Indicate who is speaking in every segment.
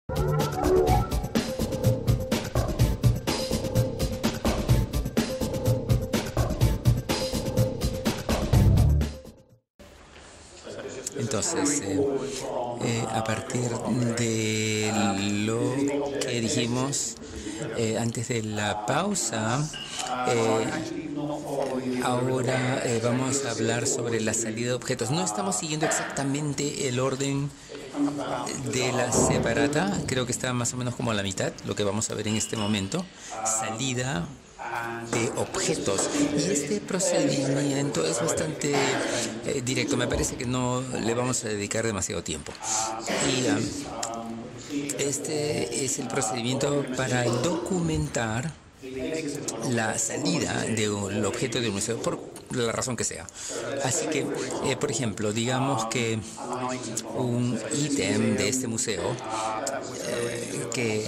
Speaker 1: Entonces, a partir de lo que dijimos antes de la pausa, ahora vamos a hablar sobre la salida de objetos. No estamos siguiendo exactamente el orden de la separata, creo que está más o menos como a la mitad, lo que vamos a ver en este momento. Salida de objetos. Y este procedimiento es bastante directo. Me parece que no le vamos a dedicar demasiado tiempo. Y este es el procedimiento para documentar la salida del objeto del museo, por la razón que sea. Así que, por ejemplo, digamos que un ítem de este museo que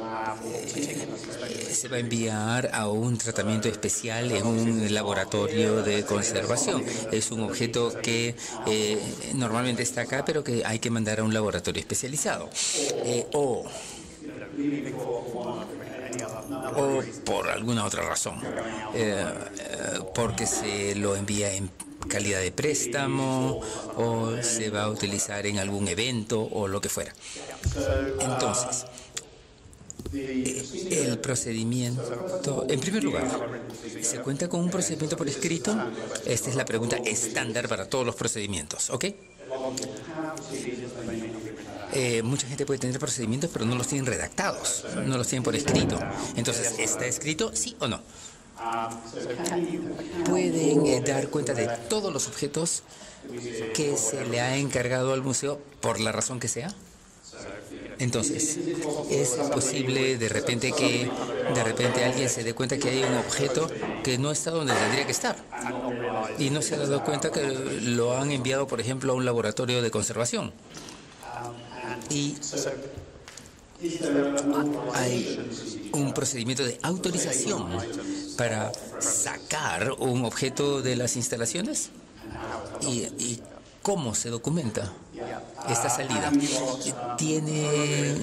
Speaker 1: se va a enviar a un tratamiento especial en un laboratorio de conservación. Es un objeto que normalmente está acá, pero que hay que mandar a un laboratorio especializado. O por alguna otra razón, porque se lo envía en calidad de préstamo o se va a utilizar en algún evento o lo que fuera. Entonces, el procedimiento, en primer lugar, ¿se cuenta con un procedimiento por escrito? Esta es la pregunta estándar para todos los procedimientos, ¿ok? Mucha gente puede tener procedimientos, pero no los tienen redactados, no los tienen por escrito. Entonces, ¿está escrito, sí o no? Pueden dar cuenta de todos los objetos que se le ha encargado al museo por la razón que sea. Entonces, es posible de repente que alguien se dé cuenta que hay un objeto que no está donde tendría que estar y no se ha dado cuenta que lo han enviado, por ejemplo, a un laboratorio de conservación. Y hay un procedimiento de autorización para sacar un objeto de las instalaciones. ¿Y cómo se documenta esta salida? Tiene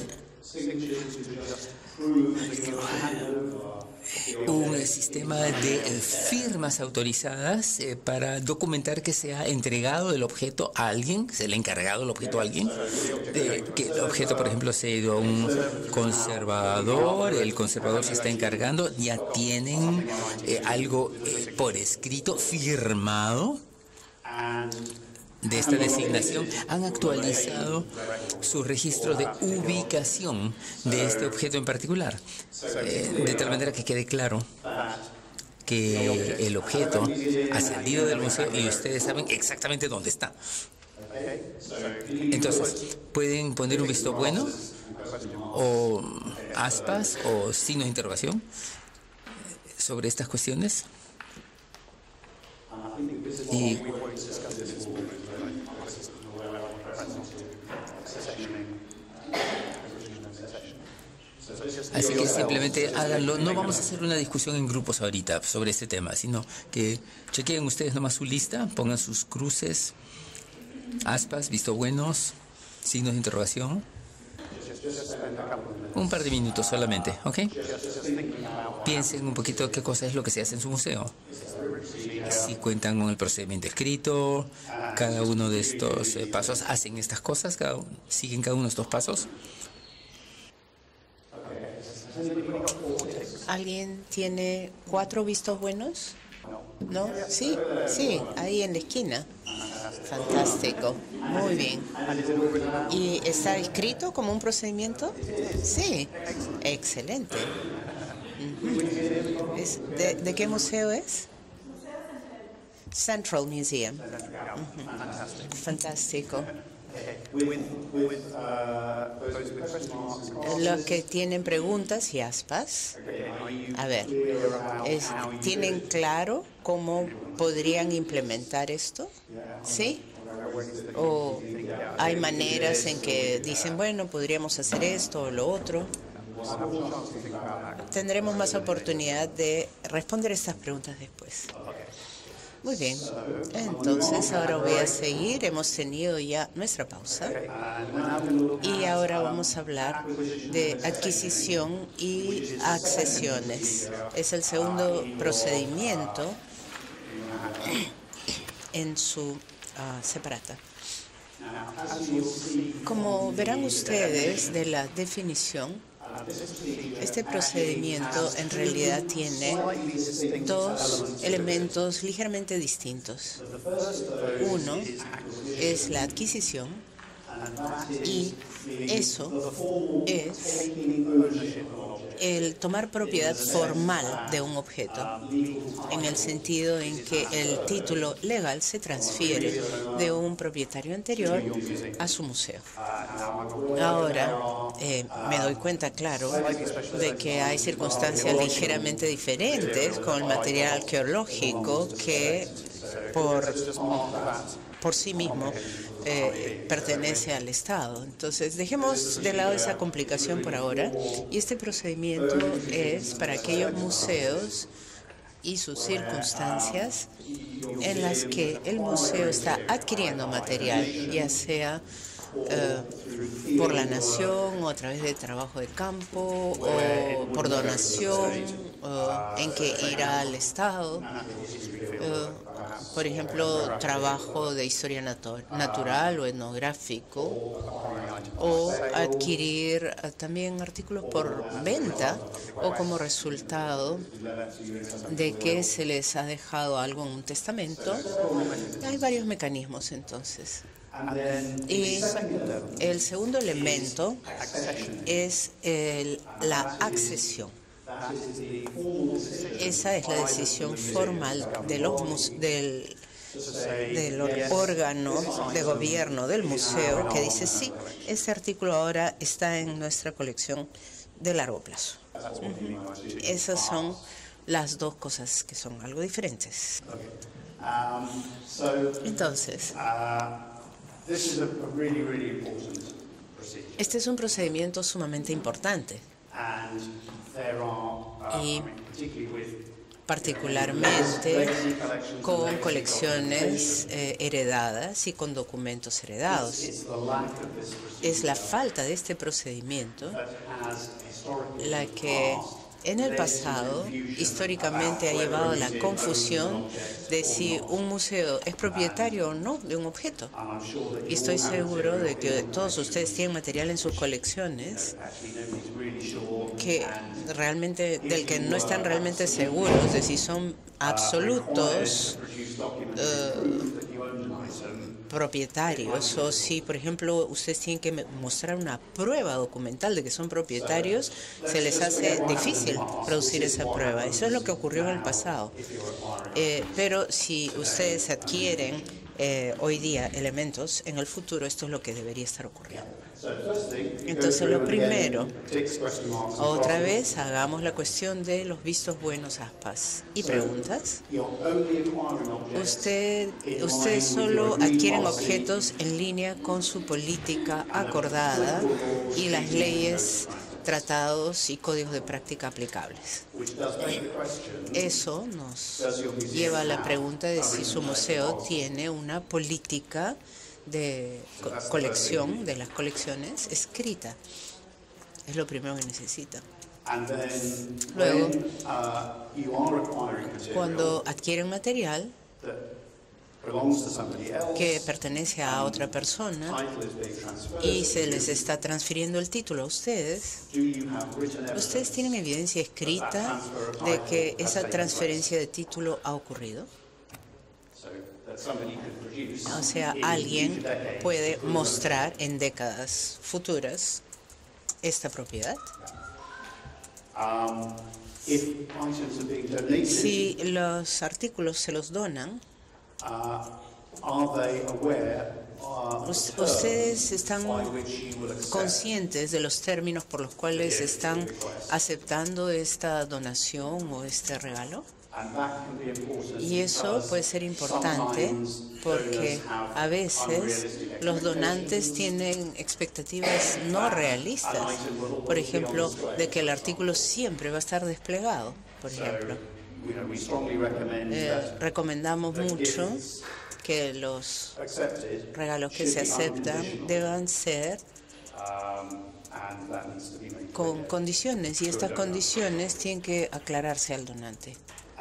Speaker 1: un sistema de firmas autorizadas para documentar que se ha entregado el objeto a alguien, se le ha encargado el objeto a alguien, que el objeto, por ejemplo, se ha ido a un conservador, el conservador se está encargando, ya tienen algo por escrito, firmado, de esta designación, han actualizado su registro de ubicación de este objeto en particular, de tal manera que quede claro que el objeto ha salido del museo y ustedes saben exactamente dónde está. Entonces, pueden poner un visto bueno o aspas o signos de interrogación sobre estas cuestiones. Y así que simplemente háganlo. No vamos a hacer una discusión en grupos ahorita sobre este tema, sino que chequeen ustedes nomás su lista, pongan sus cruces, aspas, visto buenos, signos de interrogación. Un par de minutos solamente, ¿ok? Piensen un poquito qué cosa es lo que se hace en su museo. Si cuentan con el procedimiento escrito, cada uno de estos pasos hacen estas cosas, siguen cada uno de estos pasos.
Speaker 2: ¿Alguien tiene 4 vistos buenos? ¿No? Sí, sí, ahí en la esquina. Fantástico, muy bien. ¿Y está escrito como un procedimiento? Sí, excelente. ¿De qué museo es? Central Museum. Fantástico. Los que tienen preguntas y aspas, a ver, ¿tienen claro cómo podrían implementar esto? ¿Sí? ¿O hay maneras en que dicen, bueno, podríamos hacer esto o lo otro? Tendremos más oportunidad de responder estas preguntas después. Muy bien. Entonces, ahora voy a seguir. Hemos tenido ya nuestra pausa. Y ahora vamos a hablar de adquisición y accesiones. Es el segundo procedimiento en su separata. Como verán ustedes de la definición, este procedimiento en realidad tiene dos elementos ligeramente distintos. Uno es la adquisición y eso es el tomar propiedad formal de un objeto, en el sentido en que el título legal se transfiere de un propietario anterior a su museo. Ahora, me doy cuenta, claro, de que hay circunstancias ligeramente diferentes con el material arqueológico que por sí mismo pertenece al Estado. Entonces, dejemos de lado esa complicación por ahora. Y este procedimiento es para aquellos museos y sus circunstancias en las que el museo está adquiriendo material, ya sea por la nación o a través de trabajo de campo o por donación, en que irá al Estado. Por ejemplo, trabajo de historia natural o etnográfico, o adquirir también artículos por venta o como resultado de que se les ha dejado algo en un testamento. Hay varios mecanismos entonces. Y el segundo elemento es la accesión. Esa es la decisión formal del órgano de gobierno del museo que dice, sí, este artículo ahora está en nuestra colección de largo plazo. Esas son las dos cosas que son algo diferentes. Entonces, este es un procedimiento sumamente importante. Y particularmente con colecciones heredadas y con documentos heredados. Es la falta de este procedimiento la que en el pasado históricamente ha llevado a la confusión de si un museo es propietario o no de un objeto. Y estoy seguro de que todos ustedes tienen material en sus colecciones del que no están realmente seguros de si son absolutos propietarios, o si, por ejemplo, ustedes tienen que mostrar una prueba documental de que son propietarios, se les hace difícil producir esa prueba. Eso es lo que ocurrió en el pasado. Pero si ustedes adquieren hoy día elementos, en el futuro esto es lo que debería estar ocurriendo. Entonces, lo primero, otra vez hagamos la cuestión de los vistos buenos, aspas y preguntas. Ustedes solo adquieren objetos en línea con su política acordada y las leyes, tratados y códigos de práctica aplicables. Eso nos lleva a la pregunta de si su museo tiene una política de colección de las colecciones escrita. Es lo primero que necesita. Luego, cuando adquieren material que pertenece a otra persona y se les está transfiriendo el título a ustedes, ¿ustedes tienen evidencia escrita de que esa transferencia de título ha ocurrido? O sea, alguien puede mostrar en décadas futuras esta propiedad. Si los artículos se los donan, ¿ustedes están conscientes de los términos por los cuales están aceptando esta donación o este regalo? Y eso puede ser importante porque a veces los donantes tienen expectativas no realistas. Por ejemplo, de que el artículo siempre va a estar desplegado, por ejemplo. Recomendamos mucho que los regalos que se aceptan deban ser con condiciones, y estas condiciones tienen que aclararse al donante.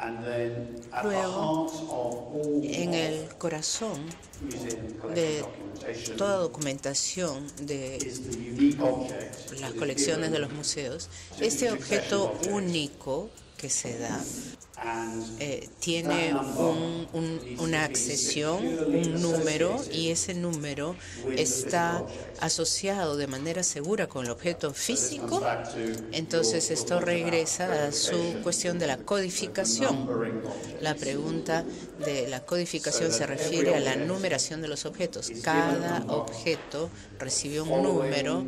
Speaker 2: Luego, en el corazón de toda documentación de las colecciones de los museos, este objeto único que se da tiene una accesión, un número, y ese número está asociado de manera segura con el objeto físico. Entonces esto regresa a su cuestión de la codificación. La pregunta de la codificación se refiere a la numeración de los objetos. Cada objeto recibe un número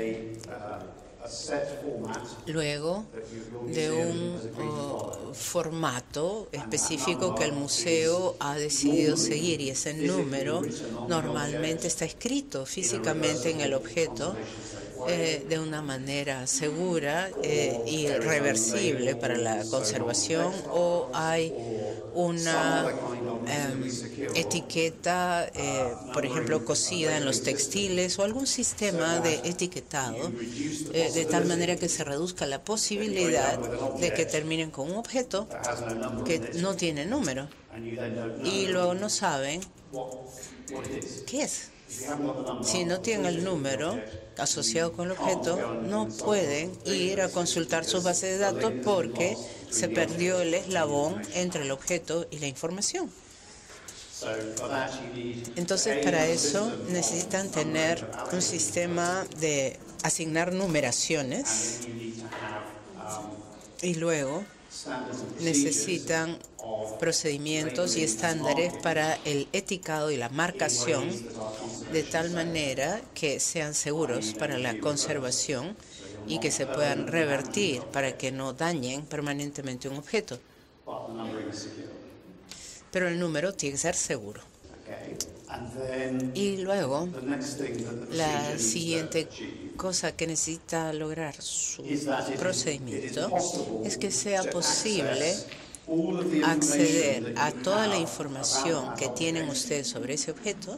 Speaker 2: luego de un formato específico que el museo ha decidido seguir, y ese número normalmente está escrito físicamente en el objeto de una manera segura y reversible para la conservación, o hay una etiqueta, por ejemplo, cosida en los textiles, o algún sistema de etiquetado, de tal manera que se reduzca la posibilidad de que terminen con un objeto que no tiene número y luego no saben qué es. Si no tienen el número asociado con el objeto, no pueden ir a consultar sus bases de datos porque se perdió el eslabón entre el objeto y la información. Entonces, para eso necesitan tener un sistema de asignar numeraciones, y luego necesitan procedimientos y estándares para el etiquetado y la marcación, de tal manera que sean seguros para la conservación y que se puedan revertir para que no dañen permanentemente un objeto. Pero el número tiene que ser seguro. Y luego, la siguiente cosa que necesita lograr su procedimiento es que sea posible acceder a toda la información que tienen ustedes sobre ese objeto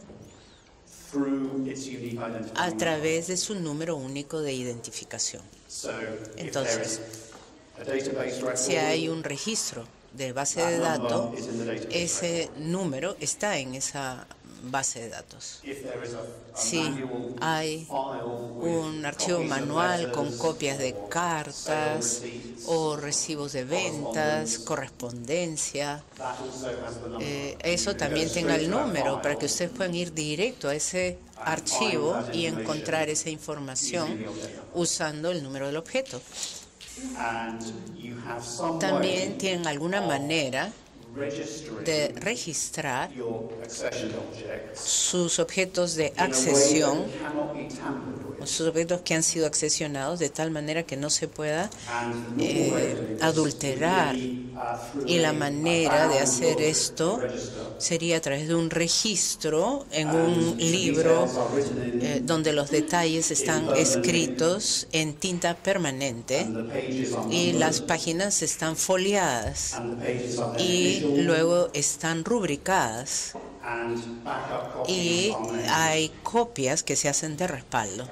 Speaker 2: a través de su número único de identificación. Entonces, si hay un registro de base de datos, ese número está en esa base de datos. Si hay un archivo manual con copias de cartas o recibos de ventas, correspondencia, eso también tenga el número para que ustedes puedan ir directo a ese archivo y encontrar esa información usando el número del objeto. También tienen alguna manera de registrar sus objetos de accesión, sus objetos que han sido accesionados, de tal manera que no se pueda adulterar. Y la manera de hacer esto sería a través de un registro en un libro donde los detalles están escritos en tinta permanente y las páginas están foliadas y luego están rubricadas y hay copias que se hacen de respaldo.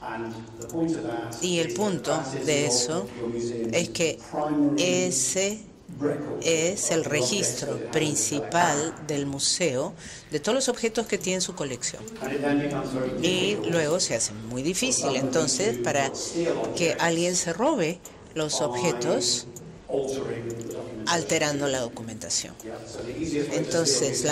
Speaker 2: Y el punto de eso es que ese es el registro principal del museo de todos los objetos que tiene en su colección. Y luego se hace muy difícil entonces para que alguien se robe los objetos alterando la documentación. Entonces,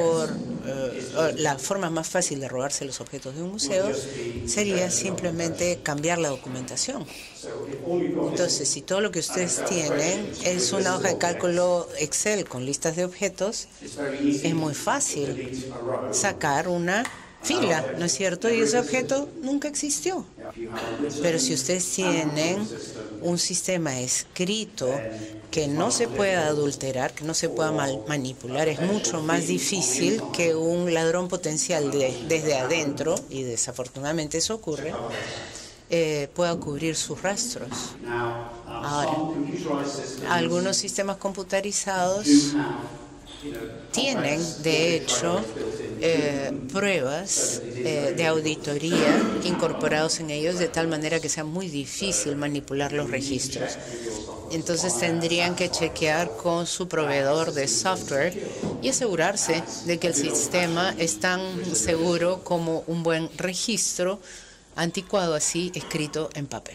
Speaker 2: la forma más fácil de robarse los objetos de un museo sería simplemente cambiar la documentación. Entonces, si todo lo que ustedes tienen es una hoja de cálculo Excel con listas de objetos, es muy fácil sacar una fila, ¿no es cierto? Y ese objeto nunca existió. Pero si ustedes tienen un sistema escrito que no se pueda adulterar, que no se pueda manipular, es mucho más difícil que un ladrón potencial desde adentro, y desafortunadamente eso ocurre, pueda cubrir sus rastros. Ahora, algunos sistemas computarizados tienen, de hecho, pruebas de auditoría incorporados en ellos, de tal manera que sea muy difícil manipular los registros. Entonces tendrían que chequear con su proveedor de software y asegurarse de que el sistema es tan seguro como un buen registro anticuado así escrito en papel.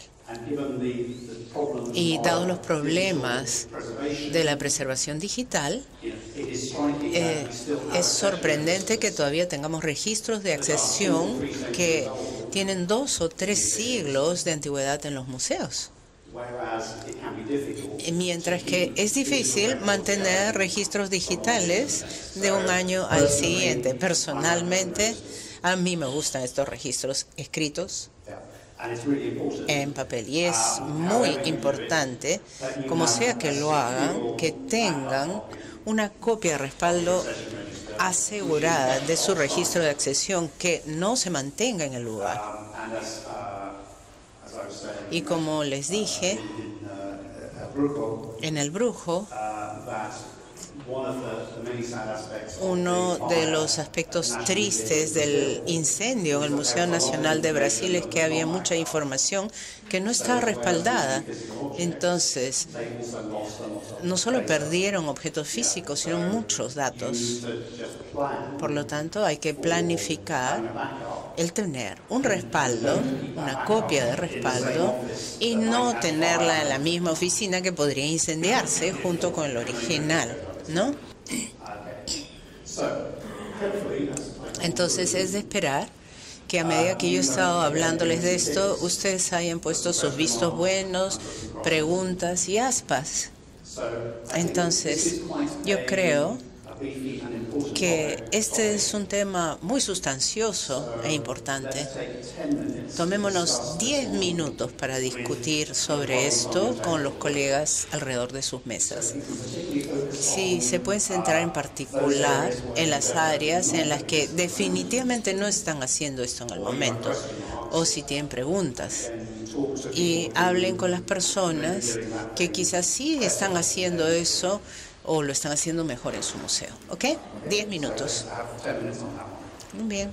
Speaker 2: Y dados los problemas de la preservación digital, es sorprendente que todavía tengamos registros de accesión que tienen 2 o 3 siglos de antigüedad en los museos. Mientras que es difícil mantener registros digitales de un año al siguiente. Personalmente, a mí me gustan estos registros escritos en papel, y es muy importante, como sea que lo hagan, que tengan una copia de respaldo asegurada de su registro de accesión, que no se mantenga en el lugar. Y como les dije, en el Brujo, uno de los aspectos tristes del incendio en el Museo Nacional de Brasil es que había mucha información que no estaba respaldada. Entonces, no solo perdieron objetos físicos, sino muchos datos. Por lo tanto, hay que planificar el tener un respaldo, una copia de respaldo, y no tenerla en la misma oficina que podría incendiarse junto con el original, ¿no? Entonces es de esperar que a medida que yo he estado hablándoles de esto, ustedes hayan puesto sus vistos buenos, preguntas y aspas. Entonces, yo creo que este es un tema muy sustancioso e importante. Tomémonos 10 minutos para discutir sobre esto con los colegas alrededor de sus mesas. Si se pueden centrar en particular en las áreas en las que definitivamente no están haciendo esto en el momento, o si tienen preguntas, y hablen con las personas que quizás sí están haciendo eso o lo están haciendo mejor en su museo. ¿Ok? 10 minutos. Muy bien.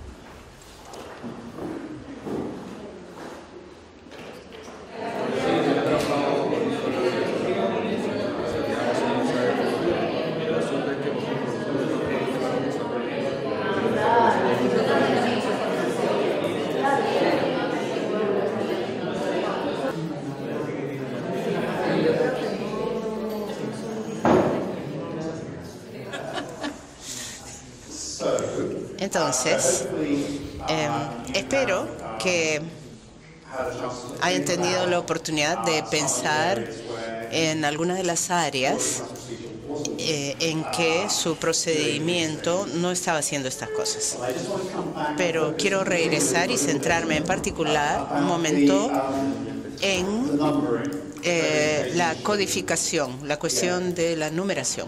Speaker 2: Entonces, espero que hayan tenido la oportunidad de pensar en algunas de las áreas en que su procedimiento no estaba haciendo estas cosas. Pero quiero regresar y centrarme en particular un momento en la codificación, la cuestión de la numeración.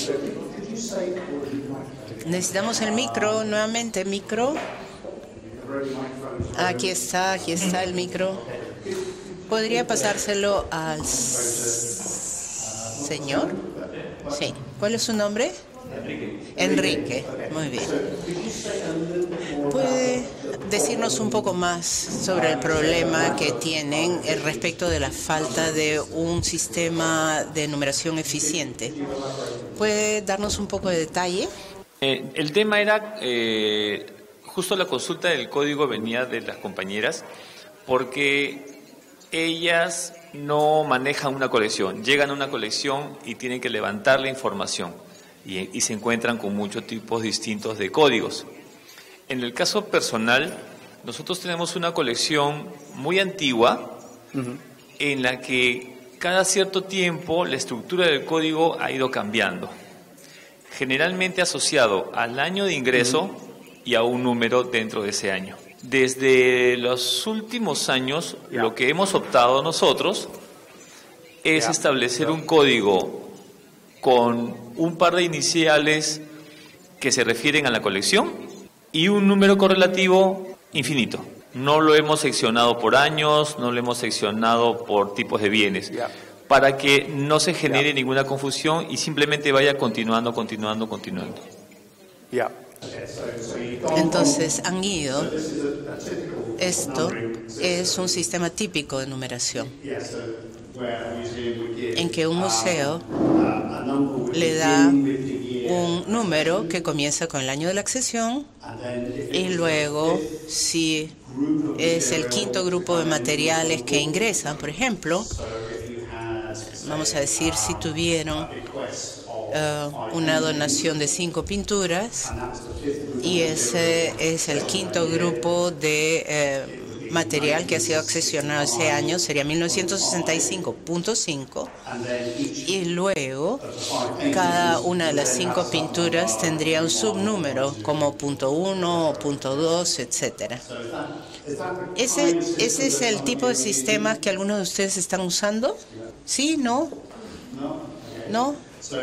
Speaker 2: Necesitamos el micro, nuevamente, micro. Aquí está el micro. ¿Podría pasárselo al señor? Sí. ¿Cuál es su nombre? Enrique. Muy bien. ¿Puede decirnos un poco más sobre el problema que tienen respecto de la falta de un sistema de numeración eficiente? ¿Puede darnos un poco de detalle?
Speaker 3: El tema era, justo la consulta del código venía de las compañeras, porque ellas no manejan una colección, llegan a una colección y tienen que levantar la información y se encuentran con muchos tipos distintos de códigos. En el caso personal, nosotros tenemos una colección muy antigua en la que cada cierto tiempo la estructura del código ha ido cambiando, generalmente asociado al año de ingreso y a un número dentro de ese año. Desde los últimos años, lo que hemos optado nosotros es establecer un código con un par de iniciales que se refieren a la colección y un número correlativo infinito. No lo hemos seccionado por años, no lo hemos seccionado por tipos de bienes, para que no se genere ninguna confusión y simplemente vaya continuando.
Speaker 2: Entonces han ido. Esto es un sistema típico de numeración, en que un museo le da un número que comienza con el año de la accesión y luego, si es el quinto grupo de materiales que ingresan, por ejemplo, vamos a decir, si tuvieron una donación de 5 pinturas y ese es el quinto grupo de material que ha sido accesionado ese año, sería 1965.5, y luego cada una de las 5 pinturas tendría un subnúmero como .1 o .2, etcétera. ¿Ese es el tipo de sistema que algunos de ustedes están usando? ¿Sí? ¿No? ¿No?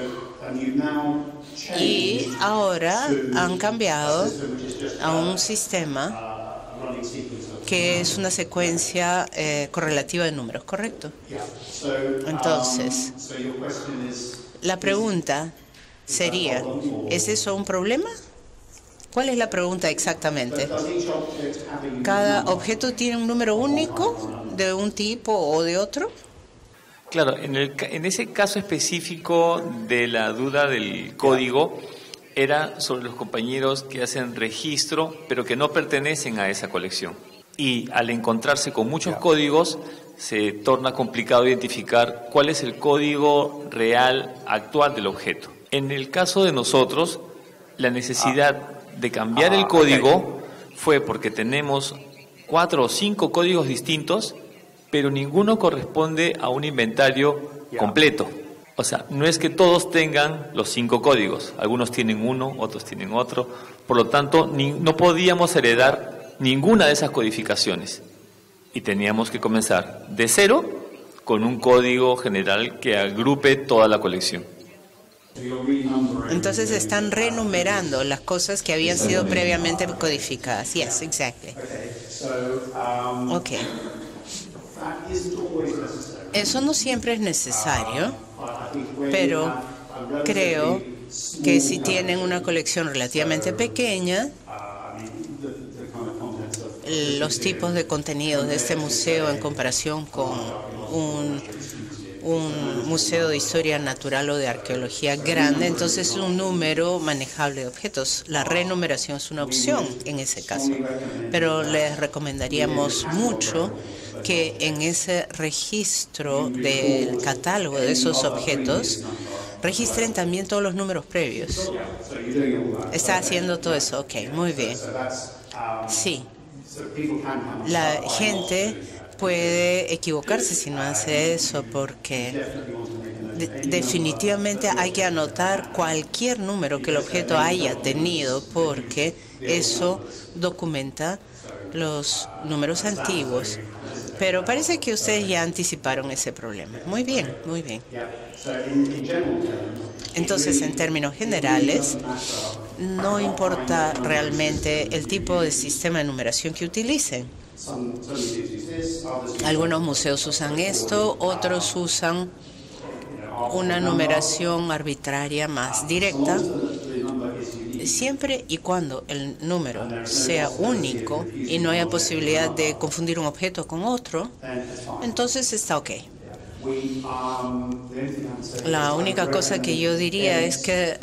Speaker 2: Y ahora han cambiado a un sistema que es una secuencia correlativa de números, ¿correcto? Entonces, la pregunta sería, ¿es eso un problema? ¿Cuál es la pregunta exactamente? ¿Cada objeto tiene un número único de un tipo o de otro?
Speaker 3: Claro, en ese caso específico de la duda del código, era sobre los compañeros que hacen registro, pero que no pertenecen a esa colección. Y al encontrarse con muchos códigos, se torna complicado identificar cuál es el código real actual del objeto. En el caso de nosotros, la necesidad de cambiar el código fue porque tenemos 4 o 5 códigos distintos, pero ninguno corresponde a un inventario completo. O sea, no es que todos tengan los 5 códigos. Algunos tienen uno, otros tienen otro. Por lo tanto, no podíamos heredar ninguna de esas codificaciones. Y teníamos que comenzar de cero con un código general que agrupe toda la colección.
Speaker 2: Entonces están renumerando las cosas que habían sido previamente codificadas. Yes, exactly. Okay. Eso no siempre es necesario, pero creo que si tienen una colección relativamente pequeña, los tipos de contenidos de este museo en comparación con un museo de historia natural o de arqueología grande, entonces es un número manejable de objetos. La renumeración es una opción en ese caso, pero les recomendaríamos mucho que en ese registro del catálogo de esos objetos registren también todos los números previos. ¿Está haciendo todo eso? Ok, muy bien. Sí. La gente puede equivocarse si no hace eso, porque definitivamente hay que anotar cualquier número que el objeto haya tenido, porque eso documenta los números antiguos. Pero parece que ustedes ya anticiparon ese problema. Muy bien, muy bien. Entonces, en términos generales, no importa realmente el tipo de sistema de numeración que utilicen. Algunos museos usan esto, otros usan una numeración arbitraria más directa. Siempre y cuando el número sea único y no haya posibilidad de confundir un objeto con otro, entonces está ok. La única cosa que yo diría es que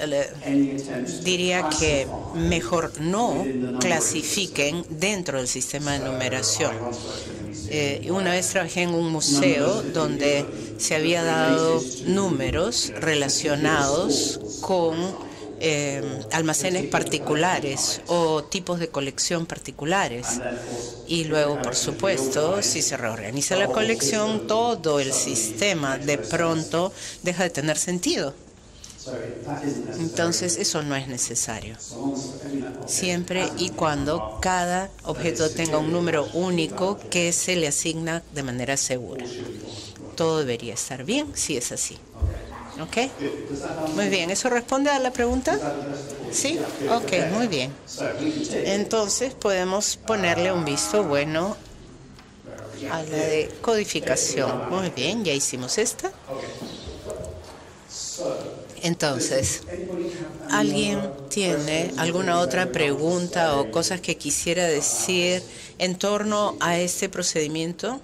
Speaker 2: mejor no clasifiquen dentro del sistema de numeración. Una vez trabajé en un museo donde se había dado números relacionados con almacenes particulares o tipos de colección particulares. Y luego, por supuesto, si se reorganiza la colección, todo el sistema de pronto deja de tener sentido. Entonces, eso no es necesario. Siempre y cuando cada objeto tenga un número único que se le asigna de manera segura. Todo debería estar bien si es así. ¿Ok? Muy bien. ¿Eso responde a la pregunta? ¿Sí? Ok, muy bien. Entonces podemos ponerle un visto bueno a la de codificación. Muy bien, ya hicimos esta. Entonces, ¿alguien tiene alguna otra pregunta o cosas que quisiera decir en torno a este procedimiento?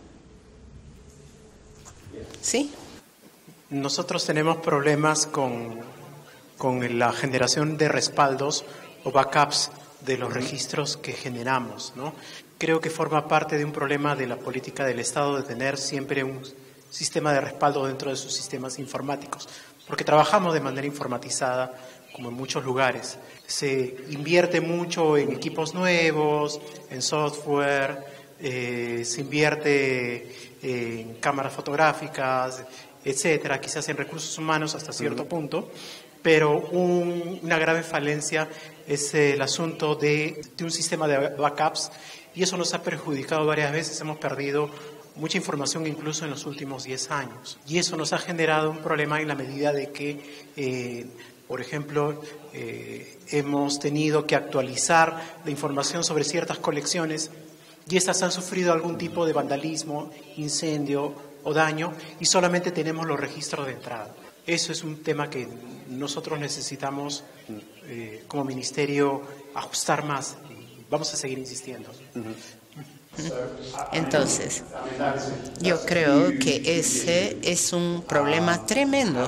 Speaker 2: ¿Sí?
Speaker 4: Nosotros tenemos problemas con la generación de respaldos o backups de los registros que generamos, ¿no? Creo que forma parte de un problema de la política del Estado de tener siempre un sistema de respaldo dentro de sus sistemas informáticos, porque trabajamos de manera informatizada, como en muchos lugares. Se invierte mucho en equipos nuevos, en software, se invierte en cámaras fotográficas, etcétera, quizás en recursos humanos hasta cierto punto, pero una grave falencia es el asunto de un sistema de backups, y eso nos ha perjudicado varias veces. Hemos perdido mucha información incluso en los últimos 10 años. Y eso nos ha generado un problema en la medida de que, por ejemplo, hemos tenido que actualizar la información sobre ciertas colecciones y estas han sufrido algún tipo de vandalismo, incendio o daño, y solamente tenemos los registros de entrada. Eso es un tema que nosotros necesitamos como ministerio ajustar más, y vamos a seguir insistiendo.
Speaker 2: Entonces, yo creo que ese es un problema tremendo.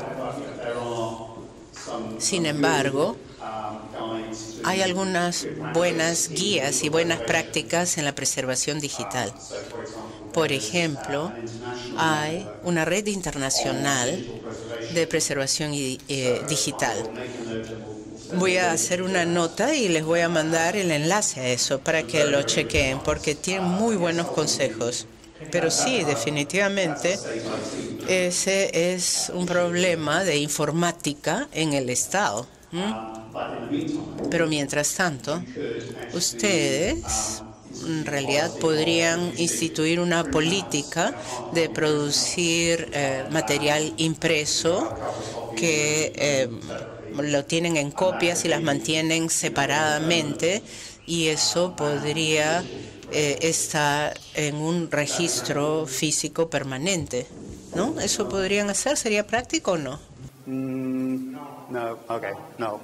Speaker 2: Sin embargo, hay algunas buenas guías y buenas prácticas en la preservación digital. Por ejemplo, hay una red internacional de preservación digital. Voy a hacer una nota y les voy a mandar el enlace a eso para que lo chequeen, porque tienen muy buenos consejos. Pero sí, definitivamente, ese es un problema de informática en el Estado. Pero mientras tanto, ustedes en realidad podrían instituir una política de producir material impreso que lo tienen en copias y las mantienen separadamente, y eso podría estar en un registro físico permanente, ¿no? ¿Eso podrían hacer? ¿Sería práctico o no?
Speaker 5: No, no.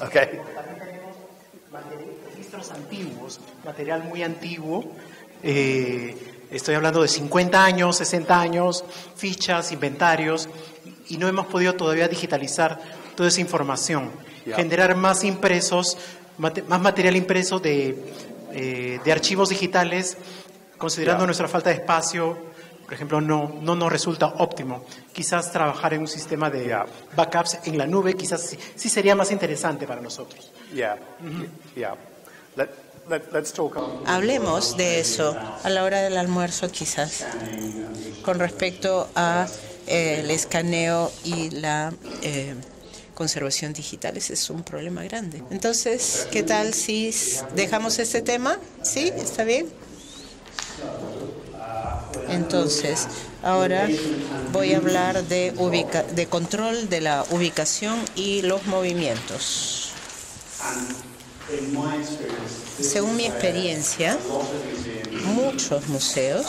Speaker 4: Registros antiguos, material muy antiguo. Estoy hablando de 50 años, 60 años, fichas, inventarios, y no hemos podido todavía digitalizar toda esa información. Generar más impresos, más material impreso de archivos digitales, considerando nuestra falta de espacio, por ejemplo, no nos resulta óptimo. Quizás trabajar en un sistema de backups en la nube, quizás sí sería más interesante para nosotros.
Speaker 5: Let's talk.
Speaker 2: Hablemos de eso a la hora del almuerzo, quizás, con respecto a el escaneo y la conservación digital. Ese es un problema grande. Entonces, ¿qué tal si dejamos este tema? ¿Sí? ¿Está bien? Entonces, ahora voy a hablar de control de la ubicación y los movimientos. Según mi experiencia, muchos museos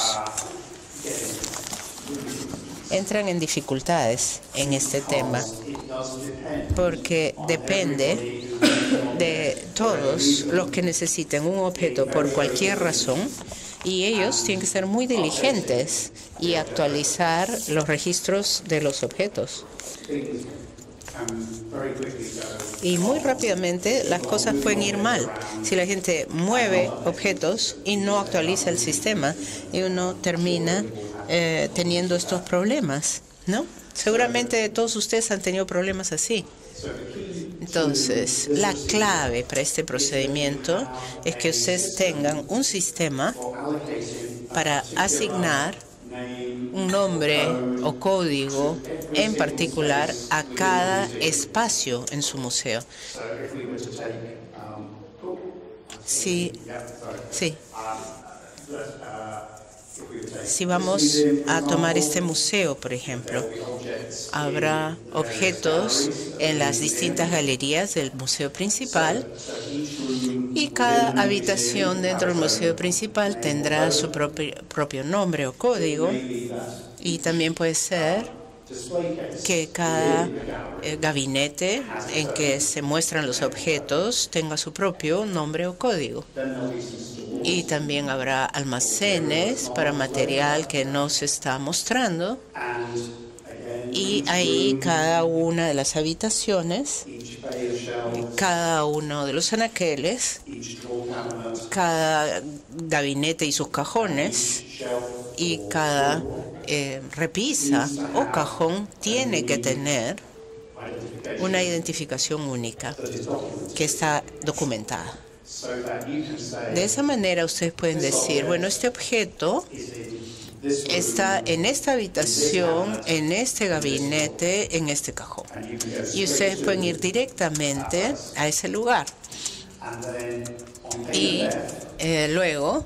Speaker 2: entran en dificultades en este tema, porque depende de todos los que necesiten un objeto por cualquier razón, y ellos tienen que ser muy diligentes y actualizar los registros de los objetos. Y muy rápidamente las cosas pueden ir mal si la gente mueve objetos y no actualiza el sistema, y uno termina teniendo estos problemas, ¿no? Seguramente todos ustedes han tenido problemas así. Entonces, la clave para este procedimiento es que ustedes tengan un sistema para asignar un nombre o código en particular a cada espacio en su museo. Sí. Si vamos a tomar este museo, por ejemplo, habrá objetos en las distintas galerías del museo principal y cada habitación dentro del museo principal tendrá su propio nombre o código, y también puede ser que cada gabinete en que se muestran los objetos tenga su propio nombre o código. Y también habrá almacenes para material que no se está mostrando. Y ahí cada una de las habitaciones, cada uno de los anaqueles, cada gabinete y sus cajones, y cada repisa o cajón tiene que tener una identificación única que está documentada. De esa manera ustedes pueden decir, bueno, este objeto está en esta habitación, en este gabinete, en este cajón. Y ustedes pueden ir directamente a ese lugar. Y luego,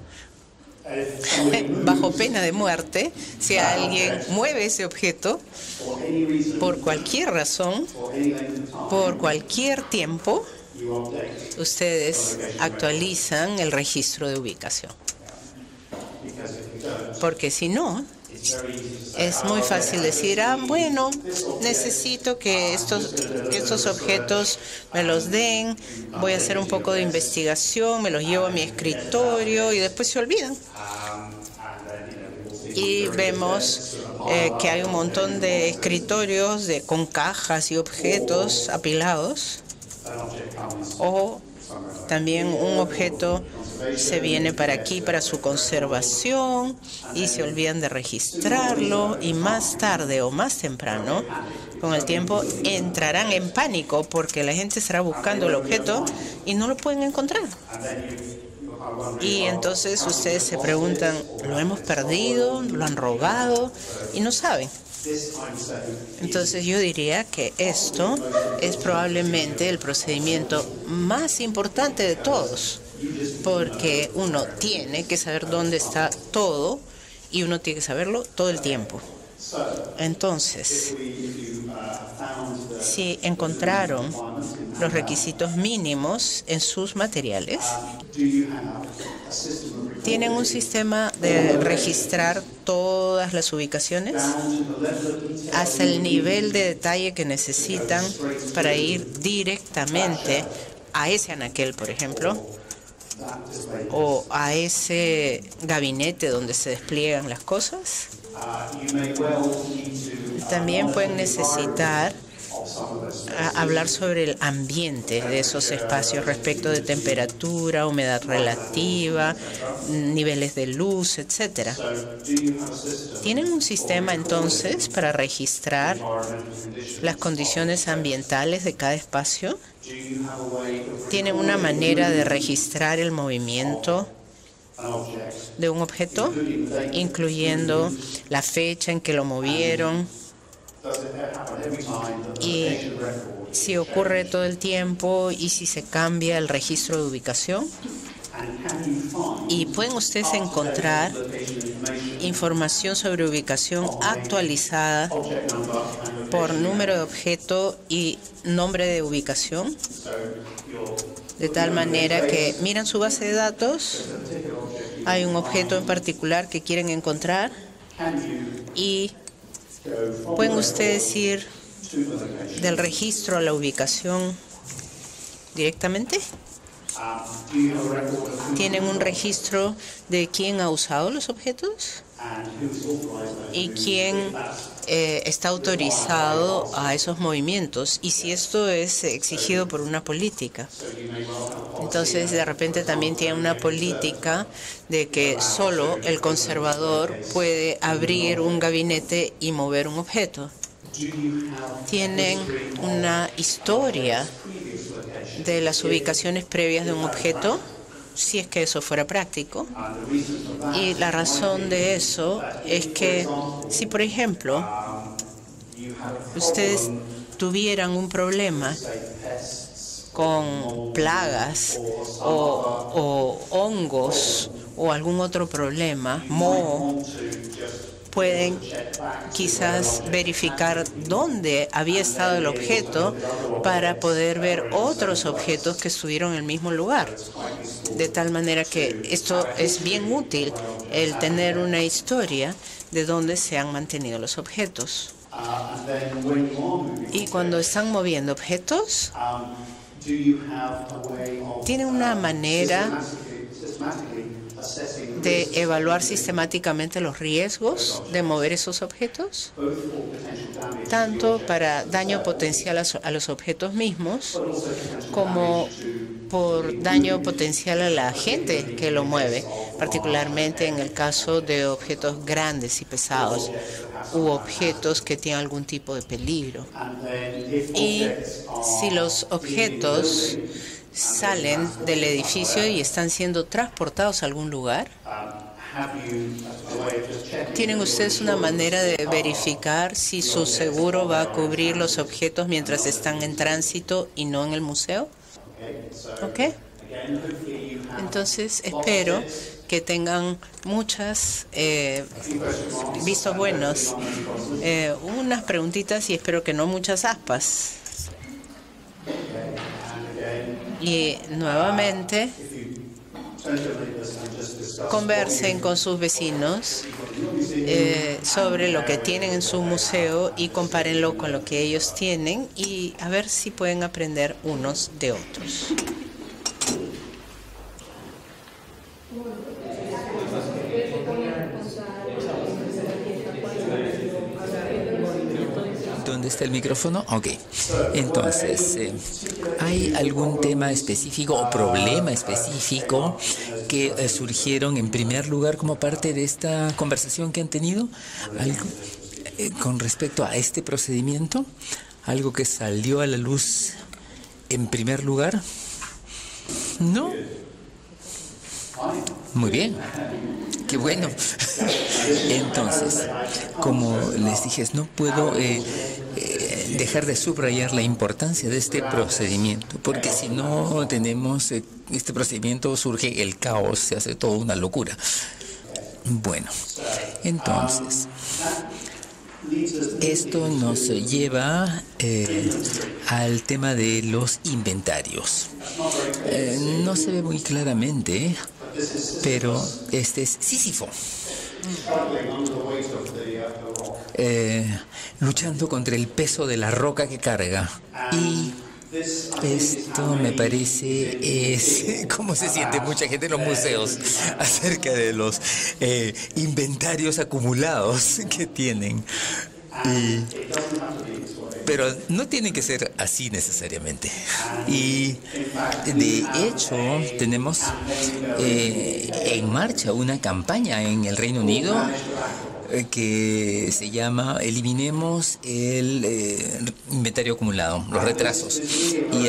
Speaker 2: bajo pena de muerte, si alguien mueve ese objeto por cualquier razón, por cualquier tiempo, ustedes actualizan el registro de ubicación. Porque si no, es muy fácil decir, bueno, necesito que estos objetos me los den, voy a hacer un poco de investigación, me los llevo a mi escritorio y después se olvidan. Y vemos que hay un montón de escritorios con cajas y objetos apilados. O también un objeto se viene para aquí para su conservación y se olvidan de registrarlo, y más tarde o más temprano, con el tiempo, entrarán en pánico porque la gente estará buscando el objeto y no lo pueden encontrar. Y entonces ustedes se preguntan, ¿lo hemos perdido? ¿Lo han robado? Y no saben. Entonces yo diría que esto es probablemente el procedimiento más importante de todos, porque uno tiene que saber dónde está todo y uno tiene que saberlo todo el tiempo. Entonces, si encontraron los requisitos mínimos en sus materiales, ¿tienen un sistema de registrar todas las ubicaciones hasta el nivel de detalle que necesitan para ir directamente a ese anaquel, por ejemplo, o a ese gabinete donde se despliegan las cosas? También pueden necesitar hablar sobre el ambiente de esos espacios respecto de temperatura, humedad relativa, niveles de luz, etcétera. ¿Tienen un sistema entonces para registrar las condiciones ambientales de cada espacio? ¿Tienen una manera de registrar el movimiento de un objeto, incluyendo la fecha en que lo movieron? Y si ocurre todo el tiempo y si se cambia el registro de ubicación. Y pueden ustedes encontrar información sobre ubicación actualizada por número de objeto y nombre de ubicación, de tal manera que miran su base de datos, hay un objeto en particular que quieren encontrar y pueden ustedes ir del registro a la ubicación directamente. ¿Tienen un registro de quién ha usado los objetos y quién está autorizado a esos movimientos, y si esto es exigido por una política? Entonces, de repente también tienen una política de que solo el conservador puede abrir un gabinete y mover un objeto. Tienen una historia de las ubicaciones previas de un objeto, si es que eso fuera práctico. Y la razón de eso es que si, por ejemplo, ustedes tuvieran un problema con plagas o hongos o algún otro problema, moho, pueden quizás verificar dónde había estado el objeto para poder ver otros objetos que estuvieron en el mismo lugar. De tal manera que esto es bien útil, el tener una historia de dónde se han mantenido los objetos. Y cuando están moviendo objetos, ¿tienen una manera de evaluar sistemáticamente los riesgos de mover esos objetos? Tanto para daño potencial a los objetos mismos, como por daño potencial a la gente que lo mueve, particularmente en el caso de objetos grandes y pesados u objetos que tienen algún tipo de peligro. Y si los objetos salen del edificio y están siendo transportados a algún lugar, ¿tienen ustedes una manera de verificar si su seguro va a cubrir los objetos mientras están en tránsito y no en el museo? ¿Ok? Entonces, espero que tengan muchas vistos buenos. Unas preguntitas y espero que no muchas aspas. Y nuevamente, conversen con sus vecinos sobre lo que tienen en su museo y compárenlo con lo que ellos tienen y a ver si pueden aprender unos de otros.
Speaker 1: ¿Dónde está el micrófono? Ok. Entonces, ¿hay algún tema específico o problema específico que surgieron en primer lugar como parte de esta conversación que han tenido? ¿Algo con respecto a este procedimiento? ¿Algo que salió a la luz en primer lugar? ¿No? Muy bien. Qué bueno. Entonces, como les dije, no puedo dejar de subrayar la importancia de este procedimiento, porque si no tenemos este procedimiento surge el caos, se hace toda una locura. Bueno, entonces, esto nos lleva al tema de los inventarios. No se ve muy claramente, pero este es Sísifo. Luchando contra el peso de la roca que carga. Y esto me parece es cómo se siente mucha gente en los museos acerca de los inventarios acumulados que tienen. Pero no tiene que ser así necesariamente. Y de hecho tenemos en marcha una campaña en el Reino Unido que se llama Eliminemos el inventario acumulado, los retrasos. Y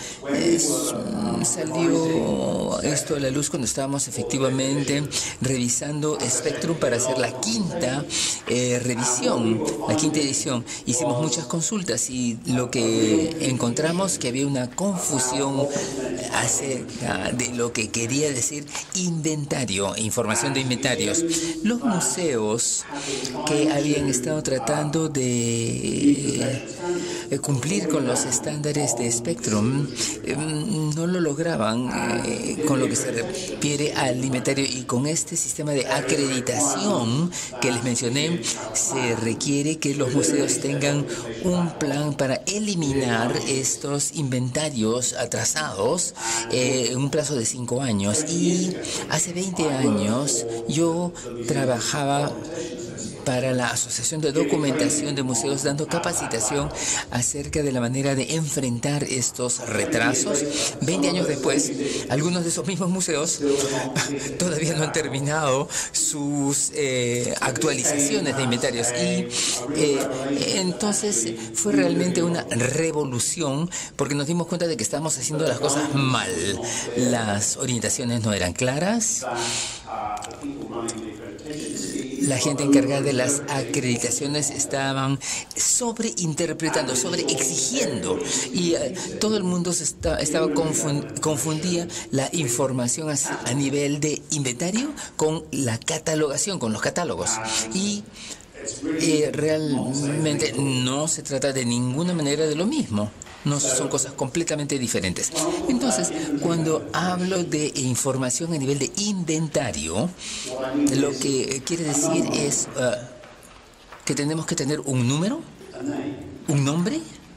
Speaker 1: salió esto a la luz cuando estábamos efectivamente revisando Spectrum para hacer la quinta revisión, la quinta edición. Hicimos muchas consultas y lo que encontramos que había una confusión acerca de lo que quería decir inventario, información de inventarios. Los museos que habían estado tratando de cumplir con los estándares de Spectrum no lo lograban con lo que se refiere al inventario, y con este sistema de acreditación que les mencioné se requiere que los museos tengan un plan para eliminar estos inventarios atrasados en un plazo de 5 años. Y hace 20 años yo trabajaba para la Asociación de Documentación de Museos, dando capacitación acerca de la manera de enfrentar estos retrasos. 20 años después, algunos de esos mismos museos todavía no han terminado sus actualizaciones de inventarios. Y entonces fue realmente una revolución, porque nos dimos cuenta de que estábamos haciendo las cosas mal. Las orientaciones no eran claras. la gente encargada de las acreditaciones estaban sobreinterpretando, sobreexigiendo, y todo el mundo confundía la información a nivel de inventario con la catalogación, con los catálogos. Y realmente no se trata de ninguna manera de lo mismo. No son cosas completamente diferentes. Entonces, cuando hablo de información a nivel de inventario, lo que quiere decir es que tenemos que tener un número, un nombre,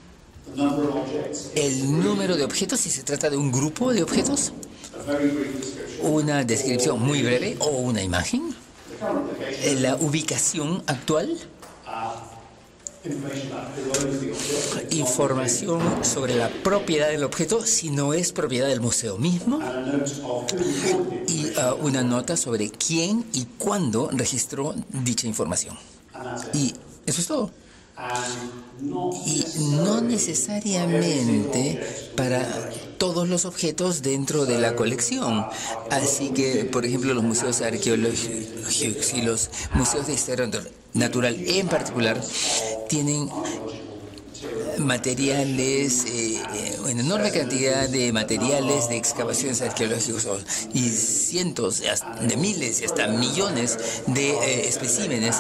Speaker 1: el número de objetos si se trata de un grupo de objetos, una descripción muy breve o una imagen, la ubicación actual, información sobre la propiedad del objeto, si no es propiedad del museo mismo, y una nota sobre quién y cuándo registró dicha información. Y eso es todo. Y no necesariamente para todos los objetos dentro de la colección. Así que, por ejemplo, los museos arqueológicos y los museos de historia natural en particular tienen materiales, una enorme cantidad de materiales de excavaciones arqueológicas y cientos de miles y hasta millones de especímenes,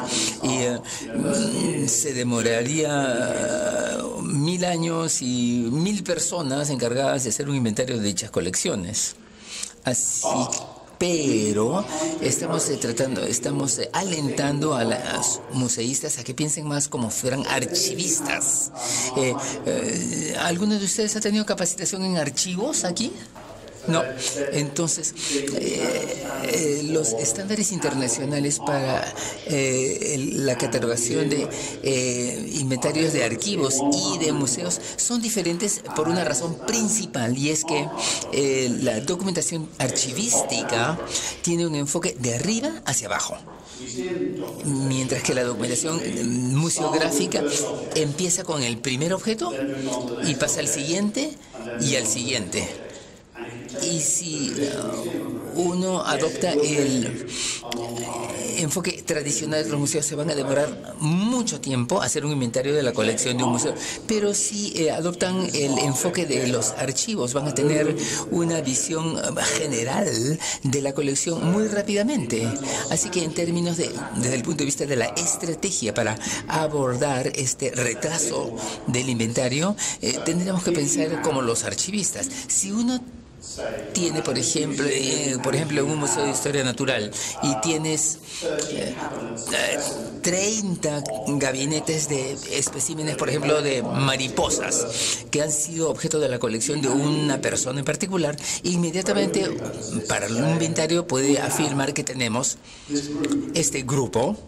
Speaker 1: y se demoraría 1000 años y 1000 personas encargadas de hacer un inventario de dichas colecciones. Así pero estamos alentando a los museístas a que piensen más como fueran archivistas. ¿Alguno de ustedes ha tenido capacitación en archivos aquí? No. Entonces, los estándares internacionales para la catalogación de inventarios de archivos y de museos son diferentes por una razón principal, y es que la documentación archivística tiene un enfoque de arriba hacia abajo, mientras que la documentación museográfica empieza con el primer objeto y pasa al siguiente y al siguiente. Y si uno adopta el enfoque tradicional de los museos, se van a demorar mucho tiempo hacer un inventario de la colección de un museo. Pero si adoptan el enfoque de los archivos, van a tener una visión general de la colección muy rápidamente. Así que en términos desde el punto de vista de la estrategia para abordar este retraso del inventario, tendríamos que pensar como los archivistas. Si uno tiene, por ejemplo, en un museo de historia natural, y tienes 30 gabinetes de especímenes, por ejemplo, de mariposas, que han sido objeto de la colección de una persona en particular, inmediatamente para el inventario puede afirmar que tenemos este grupo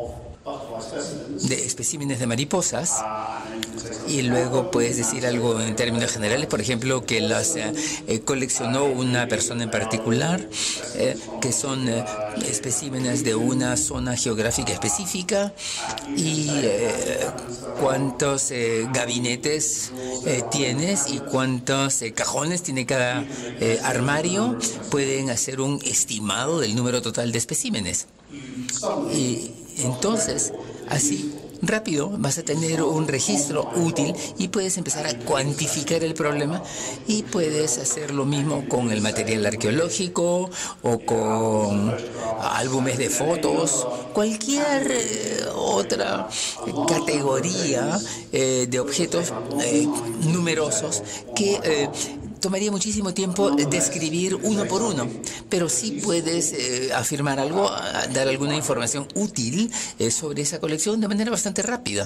Speaker 1: de especímenes de mariposas, y luego puedes decir algo en términos generales, por ejemplo, que las coleccionó una persona en particular, que son especímenes de una zona geográfica específica, y cuántos gabinetes tienes y cuántos cajones tiene cada armario. Pueden hacer un estimado del número total de especímenes. Y entonces, así rápido vas a tener un registro útil y puedes empezar a cuantificar el problema, y puedes hacer lo mismo con el material arqueológico o con álbumes de fotos, cualquier otra categoría de objetos numerosos que tomaría muchísimo tiempo describir uno por uno, pero sí puedes afirmar algo, dar alguna información útil sobre esa colección de manera bastante rápida.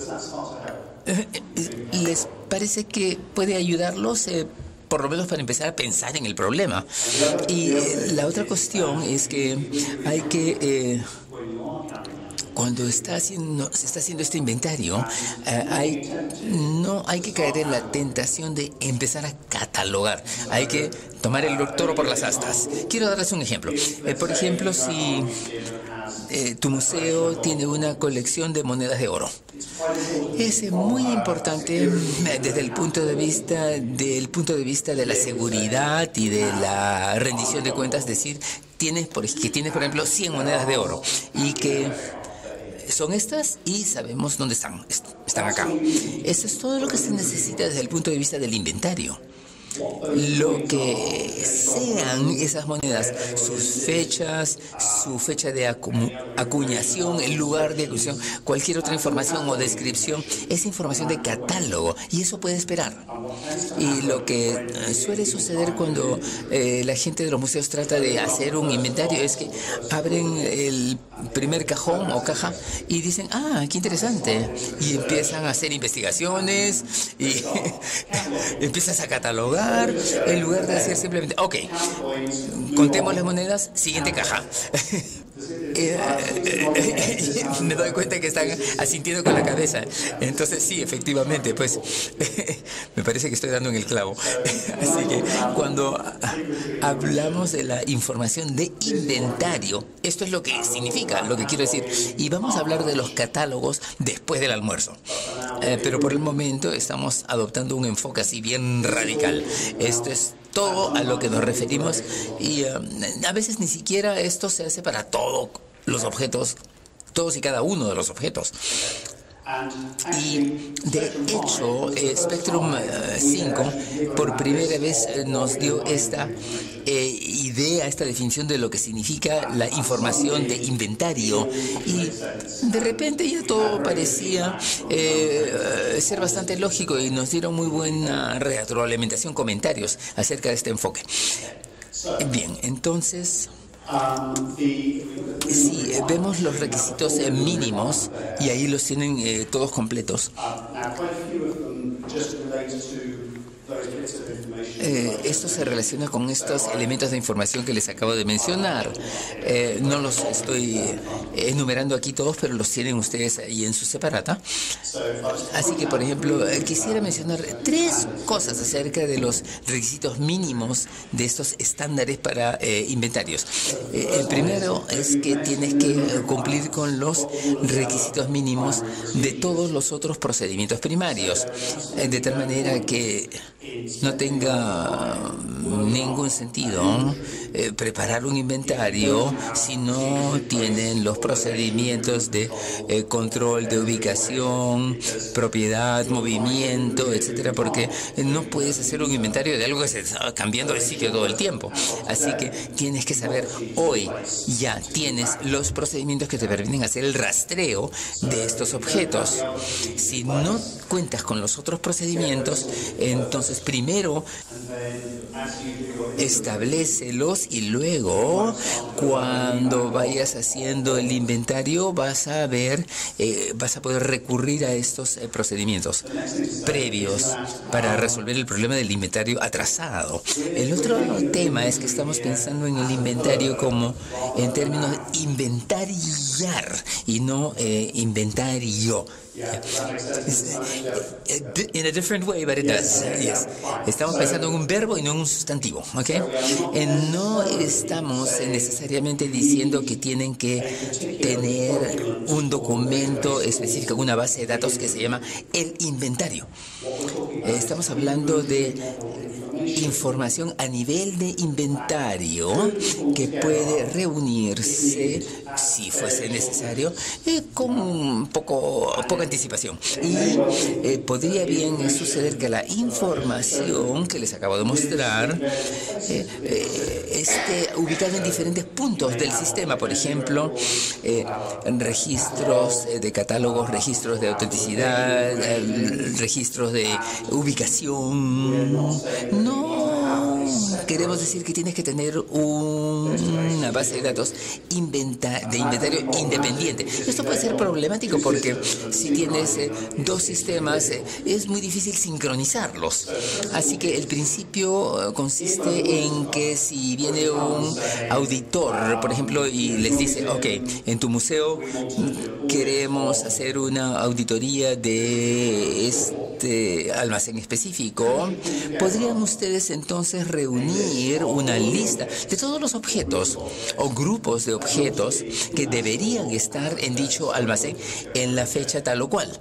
Speaker 1: ¿Les parece que puede ayudarlos? Por lo menos para empezar a pensar en el problema. Y la otra cuestión es que hay que... cuando se está haciendo este inventario, no hay que caer en la tentación de empezar a catalogar. Hay que tomar el toro por las astas. Quiero darles un ejemplo. Por ejemplo, si tu museo tiene una colección de monedas de oro, es muy importante desde el punto de vista de la seguridad y de la rendición de cuentas, decir, tienes, por ejemplo, 100 monedas de oro y que son estas y sabemos dónde están. Están acá. Eso es todo lo que se necesita desde el punto de vista del inventario. Lo que sean esas monedas, sus fechas, su fecha de acuñación, el lugar de acuñación, cualquier otra información o descripción, es información de catálogo y eso puede esperar. Y lo que suele suceder cuando la gente de los museos trata de hacer un inventario es que abren el primer cajón o caja y dicen, ah, qué interesante, y empiezan a hacer investigaciones y empiezas a catalogar en lugar de decir simplemente, ok, contemos las monedas, siguiente caja. Me doy cuenta que están asintiendo con la cabeza. Entonces sí, efectivamente, pues me parece que estoy dando en el clavo. Así que cuando hablamos de la información de inventario, esto es lo que significa, lo que quiero decir. Y vamos a hablar de los catálogos después del almuerzo. Pero por el momento estamos adoptando un enfoque así bien radical. Esto es todo a lo que nos referimos y a veces ni siquiera esto se hace para todos los objetos, todos y cada uno de los objetos. Y de hecho, Spectrum 5 por primera vez nos dio esta idea, esta definición de lo que significa la información de inventario. Y de repente ya todo parecía ser bastante lógico y nos dieron muy buena retroalimentación, comentarios acerca de este enfoque. Bien, entonces, si vemos los requisitos mínimos, y ahí los tienen todos completos. Esto se relaciona con estos elementos de información que les acabo de mencionar. No los estoy enumerando aquí todos, pero los tienen ustedes ahí en su separata. Así que, por ejemplo, quisiera mencionar 3 cosas acerca de los requisitos mínimos de estos estándares para inventarios. El primero es que tienes que cumplir con los requisitos mínimos de todos los otros procedimientos primarios, de tal manera que no tenga ningún sentido preparar un inventario si no tienen los procedimientos de control de ubicación, propiedad, movimiento, etcétera, porque no puedes hacer un inventario de algo que se está cambiando de sitio todo el tiempo. Así que tienes que saber, hoy ya tienes los procedimientos que te permiten hacer el rastreo de estos objetos. Si no cuentas con los otros procedimientos, entonces primero establécelos y luego cuando vayas haciendo el inventario vas a poder recurrir a estos procedimientos previos para resolver el problema del inventario atrasado. El otro tema es que estamos pensando en el inventario como en términos de inventariar y no inventario. In a different way, but it does. Yes. Estamos pensando en un verbo y no en un sustantivo, ¿ok? No estamos necesariamente diciendo que tienen que tener un documento específico, una base de datos que se llama el inventario. Estamos hablando de información a nivel de inventario que puede reunirse, si fuese necesario, con poca anticipación. Y podría bien suceder que la información que les acabo de mostrar esté ubicada en diferentes puntos del sistema. Por ejemplo, registros de catálogos, registros de autenticidad, registros de ubicación. No queremos decir que tienes que tener una base de datos de inventario independiente. Esto puede ser problemático porque si tienes 2 sistemas es muy difícil sincronizarlos. Así que el principio consiste en que si viene un auditor, por ejemplo, y les dice, ok, en tu museo queremos hacer una auditoría de este almacén específico, podrían ustedes entonces reunir una lista de todos los objetos o grupos de objetos que deberían estar en dicho almacén en la fecha tal o cual.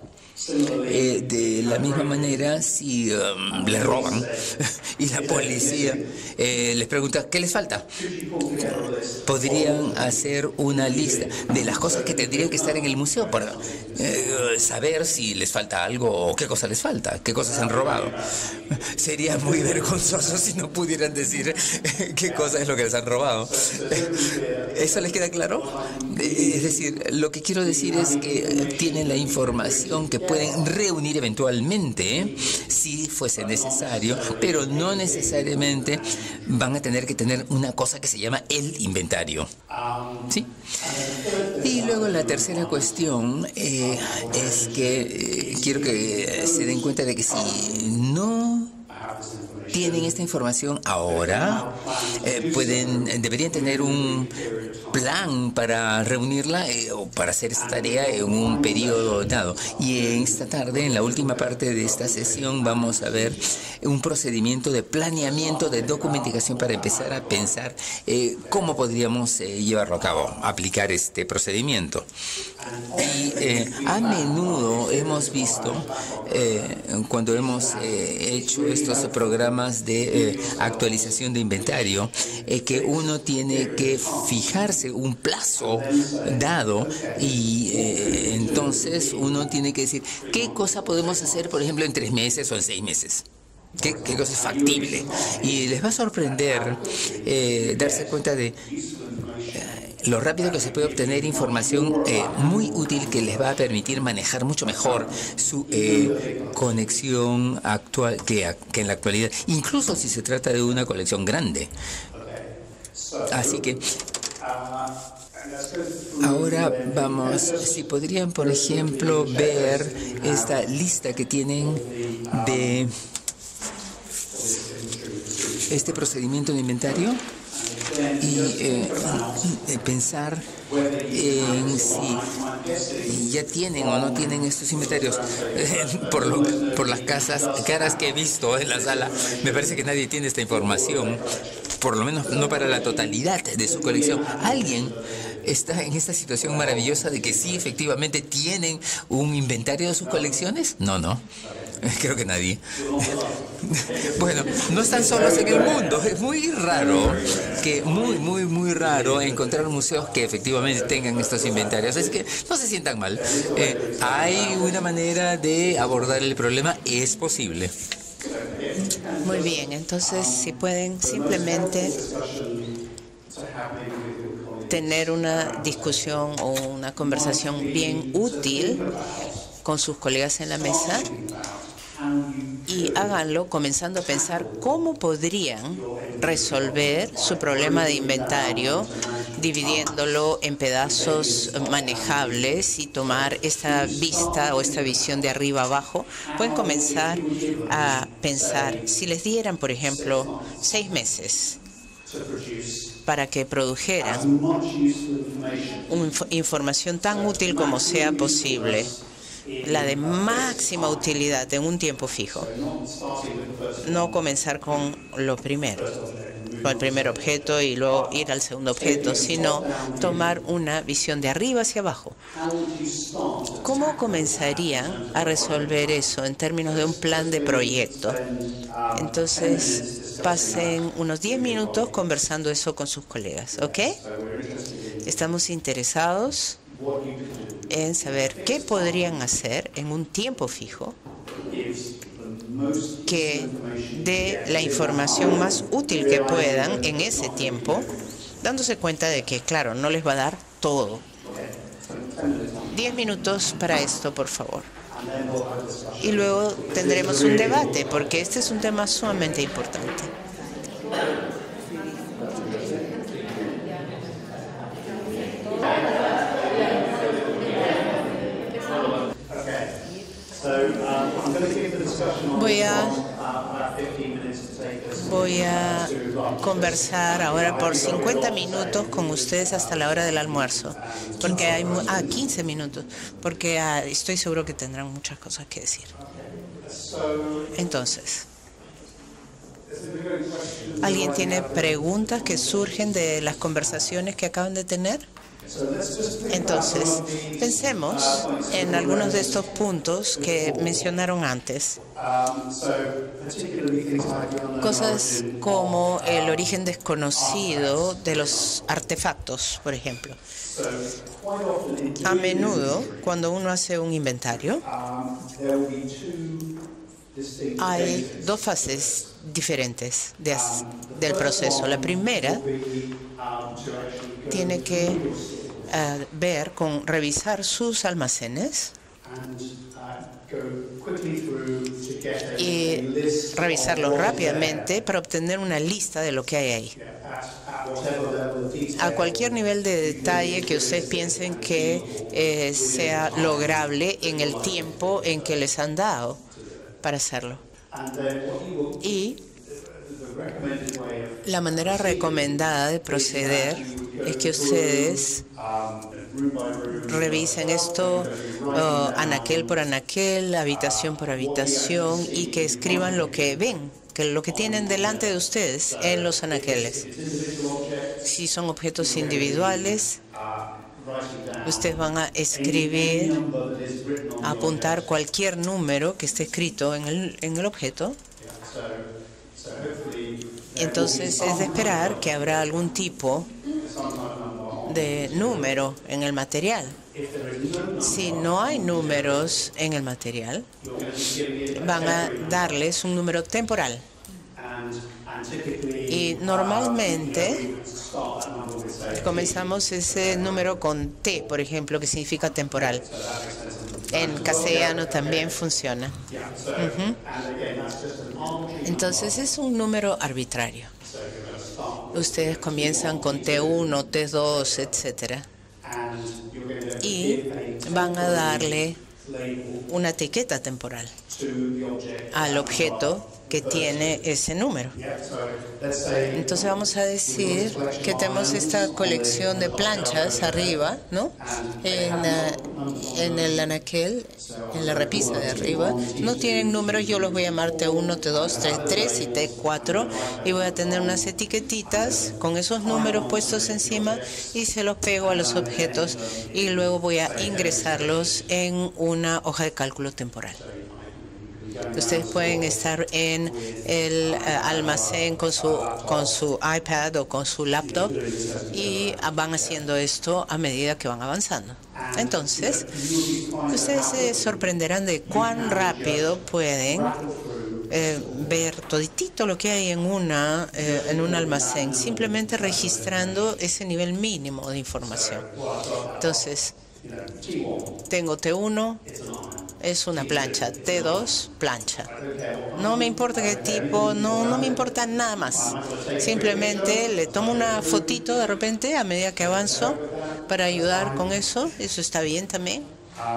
Speaker 1: De la misma manera, si les roban y la policía les pregunta ¿qué les falta? Podrían hacer una lista de las cosas que tendrían que estar en el museo para saber si les falta algo o qué cosa les falta, qué cosas han robado. Sería muy vergonzoso si no pudieran decir qué cosa es lo que les han robado. ¿Eso les queda claro? Es decir, lo que quiero decir es que tienen la información que pueden reunir eventualmente, si fuese necesario, pero no necesariamente van a tener que tener una cosa que se llama el inventario. ¿Sí? Y luego la tercera cuestión es que quiero que se den cuenta de que si no tienen esta información ahora, deberían tener un plan para reunirla o para hacer esta tarea en un periodo dado. Y en esta tarde, en la última parte de esta sesión, vamos a ver un procedimiento de planeamiento de documentación para empezar a pensar cómo podríamos llevarlo a cabo, aplicar este procedimiento. Y a menudo hemos visto, cuando hemos hecho estos programas de actualización de inventario, que uno tiene que fijarse un plazo dado y entonces uno tiene que decir qué cosa podemos hacer, por ejemplo, en 3 meses o en 6 meses. ¿Qué cosa es factible? Y les va a sorprender darse cuenta de lo rápido que se puede obtener información muy útil que les va a permitir manejar mucho mejor su conexión actual que en la actualidad, incluso si se trata de una colección grande. Así que ahora vamos, si podrían, por ejemplo, ver esta lista que tienen de este procedimiento de inventario y pensar en si ya tienen o no tienen estos inventarios. Por las caras que he visto en la sala, me parece que nadie tiene esta información, por lo menos no para la totalidad de su colección. ¿Alguien está en esta situación maravillosa de que sí, efectivamente, tienen un inventario de sus colecciones? No. Creo que nadie. Bueno, no están solos en el mundo. Es muy raro, muy raro encontrar museos que efectivamente tengan estos inventarios. Es que no se sientan mal. Hay una manera de abordar el problema, es posible.
Speaker 2: Muy bien, entonces si pueden simplemente tener una discusión o una conversación bien útil con sus colegas en la mesa y háganlo comenzando a pensar cómo podrían resolver su problema de inventario, dividiéndolo en pedazos manejables y tomar esta vista o esta visión de arriba abajo. Pueden comenzar a pensar, si les dieran, por ejemplo, 6 meses para que produjeran información tan útil como sea posible, la de máxima utilidad en un tiempo fijo. No comenzar con lo primero, con el primer objeto y luego ir al segundo objeto, sino tomar una visión de arriba hacia abajo. ¿Cómo comenzarían a resolver eso en términos de un plan de proyecto? Entonces, pasen unos 10 minutos conversando eso con sus colegas, ¿ok? Estamos interesados en saber qué podrían hacer en un tiempo fijo que dé la información más útil que puedan en ese tiempo, dándose cuenta de que, claro, no les va a dar todo. 10 minutos para esto, por favor. Y luego tendremos un debate, porque este es un tema sumamente importante. Voy a conversar ahora por 50 minutos con ustedes hasta la hora del almuerzo, porque hay 15 minutos, porque estoy seguro que tendrán muchas cosas que decir. Entonces, ¿alguien tiene preguntas que surgen de las conversaciones que acaban de tener? Entonces, pensemos en algunos de estos puntos que mencionaron antes. Cosas como el origen desconocido de los artefactos, por ejemplo. A menudo, cuando uno hace un inventario, hay dos fases diferentes del proceso. La primera tiene que revisar sus almacenes y revisarlos rápidamente para obtener una lista de lo que hay ahí. A cualquier nivel de detalle que ustedes piensen que sea lograble en el tiempo en que les han dado para hacerlo. Y la manera recomendada de proceder es que ustedes revisen esto anaquel por anaquel, habitación por habitación, y que escriban lo que ven, lo que tienen delante de ustedes en los anaqueles. Si son objetos individuales, ustedes van a escribir, a apuntar cualquier número que esté escrito en el objeto. Entonces es de esperar que habrá algún tipo de número en el material. Si no hay números en el material, van a darles un número temporal. Y normalmente comenzamos ese número con T, por ejemplo, que significa temporal. En castellano también funciona. Entonces es un número arbitrario. Ustedes comienzan con T1, T2, etcétera, y van a darle una etiqueta temporal al objeto que tiene ese número. Entonces vamos a decir que tenemos esta colección de planchas arriba, ¿no? En el anaquel, en la repisa de arriba. No tienen números, yo los voy a llamar T1, T2, T3 y T4, y voy a tener unas etiquetitas con esos números puestos encima y se los pego a los objetos y luego voy a ingresarlos en una hoja de cálculo temporal. Ustedes pueden estar en el almacén con su iPad o con su laptop y van haciendo esto a medida que van avanzando. Entonces, ustedes se sorprenderán de cuán rápido pueden ver toditito lo que hay en un almacén, simplemente registrando ese nivel mínimo de información. Entonces, tengo T1, es una plancha, T2, plancha. No me importa qué tipo, no me importa nada más. Simplemente le tomo una fotito de repente a medida que avanzo para ayudar con eso. Eso está bien también.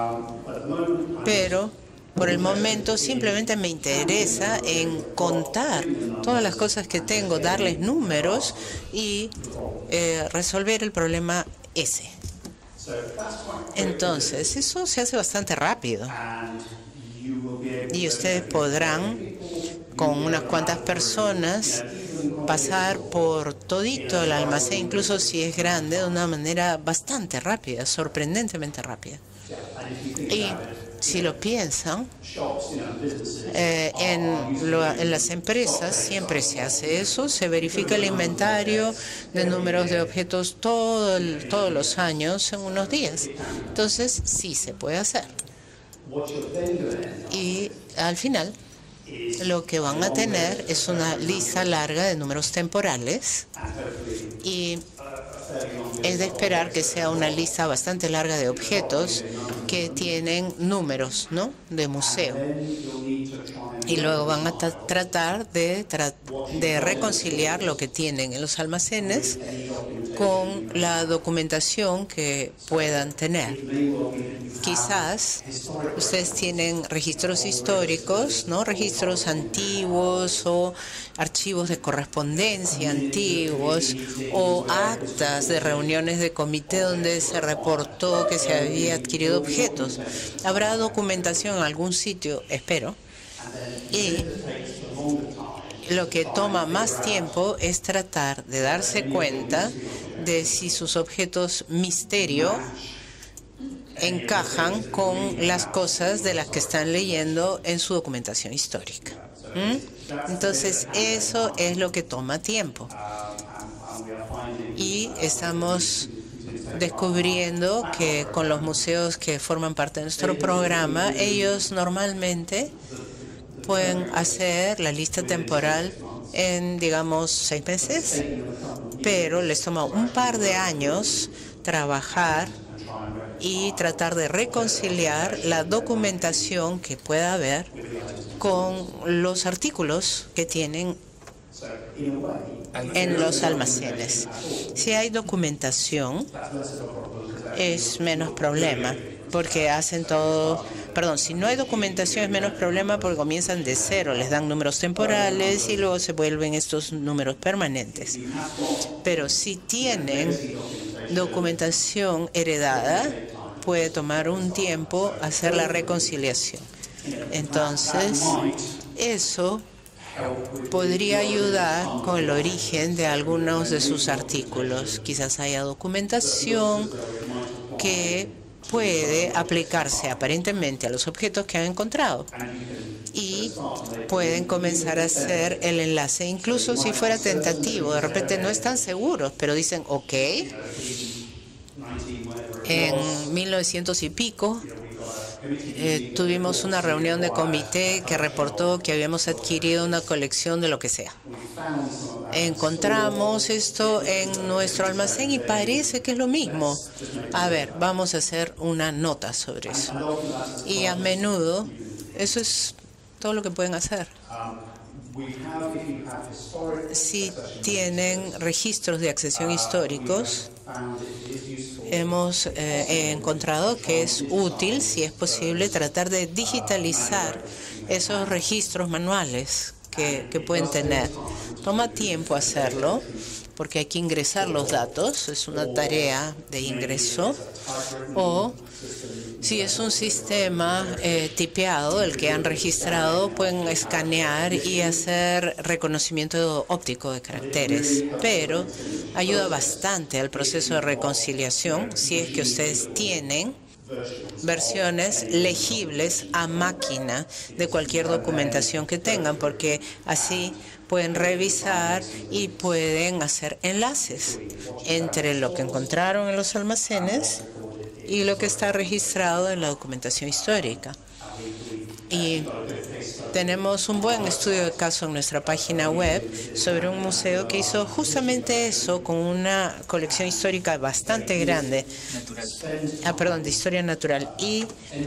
Speaker 2: Pero por el momento simplemente me interesa en contar todas las cosas que tengo, darles números y resolver el problema ese. Entonces, eso se hace bastante rápido. Y ustedes podrán, con unas cuantas personas, pasar por todito el almacén, incluso si es grande, de una manera bastante rápida, sorprendentemente rápida. Y si lo piensan, en las empresas siempre se hace eso, se verifica el inventario de números de objetos todos los años en unos días. Entonces, sí se puede hacer. Y al final, lo que van a tener es una lista larga de números temporales y es de esperar que sea una lista bastante larga de objetos que tienen números, ¿no?, de museo. Y luego van a tratar de reconciliar lo que tienen en los almacenes con la documentación que puedan tener. Quizás ustedes tienen registros históricos, ¿no?, registros antiguos o archivos de correspondencia antiguos o actas de reuniones de comité donde se reportó que se había adquirido objetos. Habrá documentación en algún sitio, espero. Y lo que toma más tiempo es tratar de darse cuenta de si sus objetos misterio encajan con las cosas de las que están leyendo en su documentación histórica. Entonces, eso es lo que toma tiempo. Y estamos descubriendo que con los museos que forman parte de nuestro programa, ellos normalmente pueden hacer la lista temporal en, digamos, 6 meses, pero les toma un par de años trabajar y tratar de reconciliar la documentación que pueda haber con los artículos que tienen en los almacenes. Si hay documentación, es menos problema, porque hacen todo. Perdón, si no hay documentación es menos problema porque comienzan de cero, les dan números temporales y luego se vuelven estos números permanentes. Pero si tienen documentación heredada, puede tomar un tiempo hacer la reconciliación. Entonces, eso podría ayudar con el origen de algunos de sus artículos. Quizás haya documentación que puede aplicarse aparentemente a los objetos que han encontrado y pueden comenzar a hacer el enlace, incluso si fuera tentativo. De repente no están seguros, pero dicen, ok, en 1900 y pico tuvimos una reunión de comité que reportó que habíamos adquirido una colección de lo que sea. Encontramos esto en nuestro almacén y parece que es lo mismo. A ver, vamos a hacer una nota sobre eso. Y a menudo, eso es todo lo que pueden hacer. Si tienen registros de accesión históricos, hemos encontrado que es útil, si es posible, tratar de digitalizar esos registros manuales que pueden tener. Toma tiempo hacerlo, porque hay que ingresar los datos, es una tarea de ingreso, o si es un sistema tipeado, el que han registrado, pueden escanear y hacer reconocimiento óptico de caracteres, pero ayuda bastante al proceso de reconciliación si es que ustedes tienen versiones legibles a máquina de cualquier documentación que tengan, porque así pueden revisar y pueden hacer enlaces entre lo que encontraron en los almacenes y lo que está registrado en la documentación histórica. Y tenemos un buen estudio de caso en nuestra página web sobre un museo que hizo justamente eso con una colección histórica bastante grande. De historia natural. Y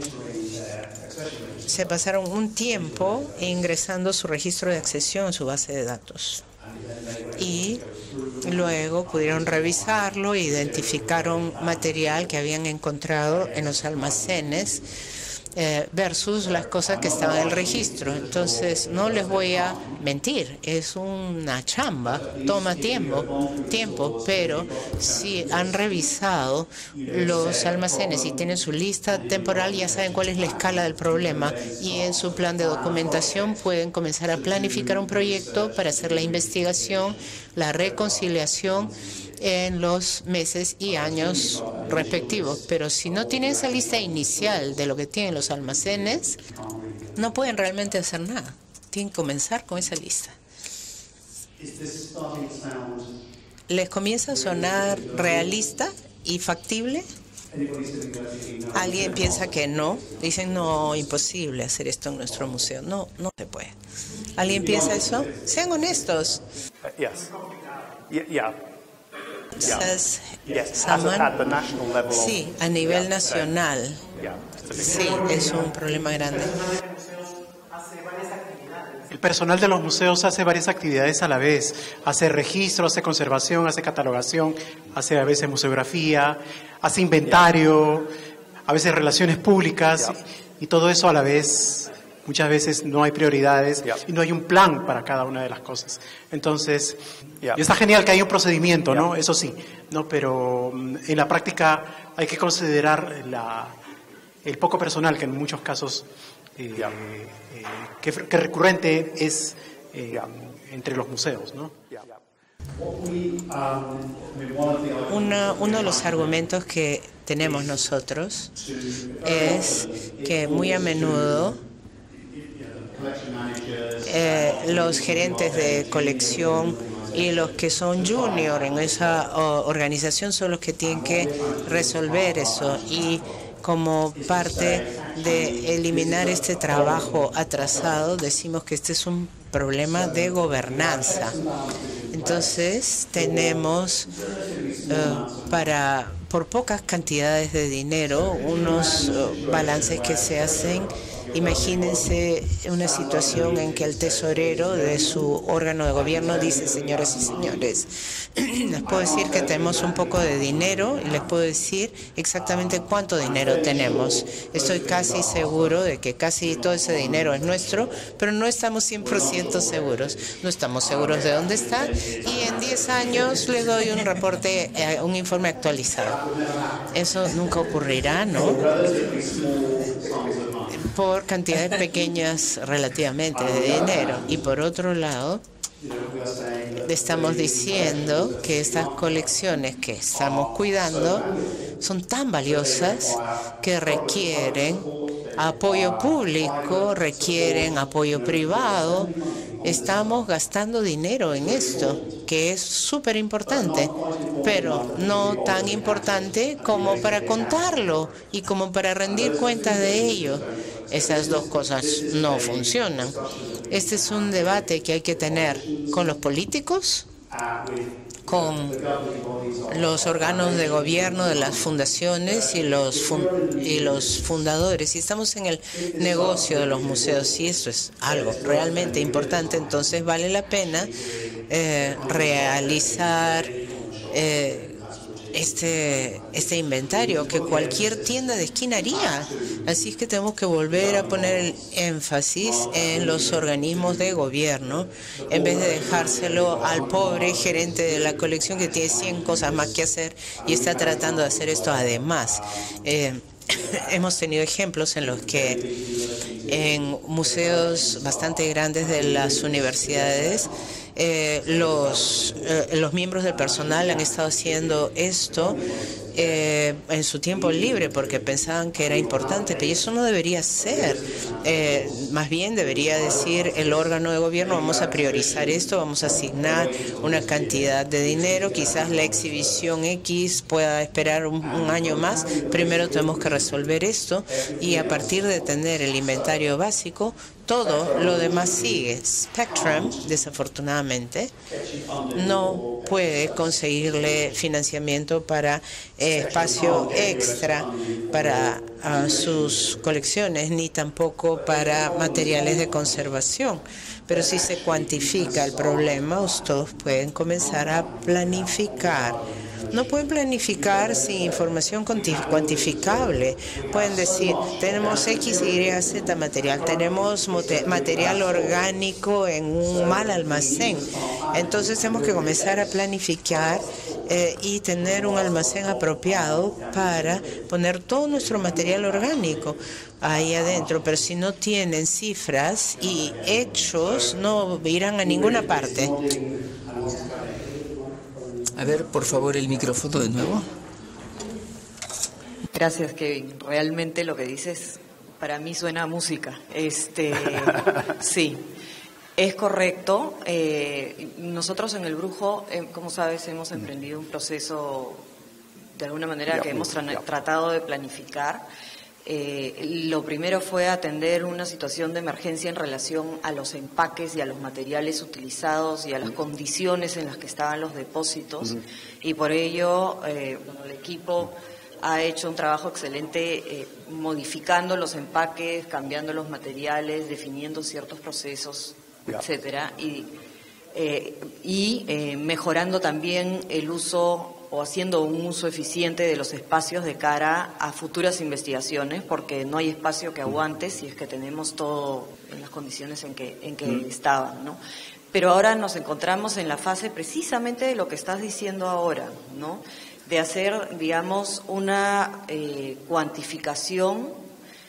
Speaker 2: se pasaron un tiempo ingresando su registro de accesión en su base de datos. Y luego pudieron revisarlo e identificaron material que habían encontrado en los almacenes versus las cosas que estaban en el registro. Entonces, no les voy a mentir, es una chamba, toma tiempo, pero si han revisado los almacenes y tienen su lista temporal, ya saben cuál es la escala del problema y en su plan de documentación pueden comenzar a planificar un proyecto para hacer la investigación, la reconciliación en los meses y años respectivos. Pero si no tienen esa lista inicial de lo que tienen los almacenes, no pueden realmente hacer nada. Tienen que comenzar con esa lista. ¿Les comienza a sonar realista y factible? ¿Alguien piensa que no? Dicen, no, imposible hacer esto en nuestro museo. No, no se puede. ¿Alguien piensa eso? Sean honestos.
Speaker 5: Yes.
Speaker 2: Sí, a nivel nacional. Sí, es un problema grande.
Speaker 4: El personal de los museos hace varias actividades a la vez. Hace registro, hace conservación, hace catalogación, hace a veces museografía, hace inventario, a veces relaciones públicas, y todo eso a la vez. Muchas veces no hay prioridades y no hay un plan para cada una de las cosas. Entonces, y está genial que haya un procedimiento, ¿no? Eso sí, ¿no? Pero en la práctica hay que considerar el poco personal que en muchos casos que recurrente es entre los museos, ¿no?
Speaker 2: Uno de los argumentos que tenemos nosotros es que muy a menudo los gerentes de colección y los que son junior en esa organización son los que tienen que resolver eso, y como parte de eliminar este trabajo atrasado decimos que este es un problema de gobernanza. Entonces tenemos por pocas cantidades de dinero unos balances que se hacen. Imagínense una situación en que el tesorero de su órgano de gobierno dice: señoras y señores, les puedo decir que tenemos un poco de dinero y les puedo decir exactamente cuánto dinero tenemos. Estoy casi seguro de que casi todo ese dinero es nuestro, pero no estamos 100% seguros. No estamos seguros de dónde está, y en 10 años les doy un reporte, un informe actualizado. Eso nunca ocurrirá, ¿no? Por cantidades pequeñas relativamente de dinero. Y por otro lado, le estamos diciendo que estas colecciones que estamos cuidando son tan valiosas que requieren apoyo público, requieren apoyo privado. Estamos gastando dinero en esto, que es súper importante, pero no tan importante como para contarlo y como para rendir cuentas de ello. Esas dos cosas no funcionan. Este es un debate que hay que tener con los políticos, con los órganos de gobierno de las fundaciones y los fundadores. Si estamos en el negocio de los museos y esto es algo realmente importante, entonces vale la pena realizar este inventario que cualquier tienda de esquina haría. Así es que tenemos que volver a poner el énfasis en los organismos de gobierno en vez de dejárselo al pobre gerente de la colección que tiene 100 cosas más que hacer y está tratando de hacer esto además. Hemos tenido ejemplos en los que en museos bastante grandes de las universidades los miembros del personal han estado haciendo esto en su tiempo libre porque pensaban que era importante, pero eso no debería ser. Más bien debería decir el órgano de gobierno: vamos a priorizar esto, vamos a asignar una cantidad de dinero, quizás la exhibición X pueda esperar un año más, primero tenemos que resolver esto, y a partir de tener el inventario básico, todo lo demás sigue. Spectrum, desafortunadamente, no puede conseguirle financiamiento para espacio extra para sus colecciones, ni tampoco para materiales de conservación. Pero si se cuantifica el problema, ustedes pueden comenzar a planificar. No pueden planificar sin información cuantificable. Pueden decir: tenemos X, Y, Z material, tenemos material orgánico en un mal almacén. Entonces tenemos que comenzar a planificar y tener un almacén apropiado para poner todo nuestro material orgánico ahí adentro. Pero si no tienen cifras y hechos, no irán a ninguna parte.
Speaker 1: A ver, por favor, el micrófono de nuevo.
Speaker 6: Gracias, Kevin. Realmente lo que dices para mí suena a música. Sí, es correcto. Nosotros en el Brujo, como sabes, hemos emprendido un proceso de alguna manera que hemos tratado de planificar. Lo primero fue atender una situación de emergencia en relación a los empaques y a los materiales utilizados y a las condiciones en las que estaban los depósitos, y por ello el equipo ha hecho un trabajo excelente modificando los empaques, cambiando los materiales, definiendo ciertos procesos, etcétera, y mejorando también el uso o haciendo un uso eficiente de los espacios de cara a futuras investigaciones, porque no hay espacio que aguante si es que tenemos todo en las condiciones en que estaban, ¿no? Pero ahora nos encontramos en la fase precisamente de lo que estás diciendo ahora, ¿no? De hacer, digamos, una cuantificación,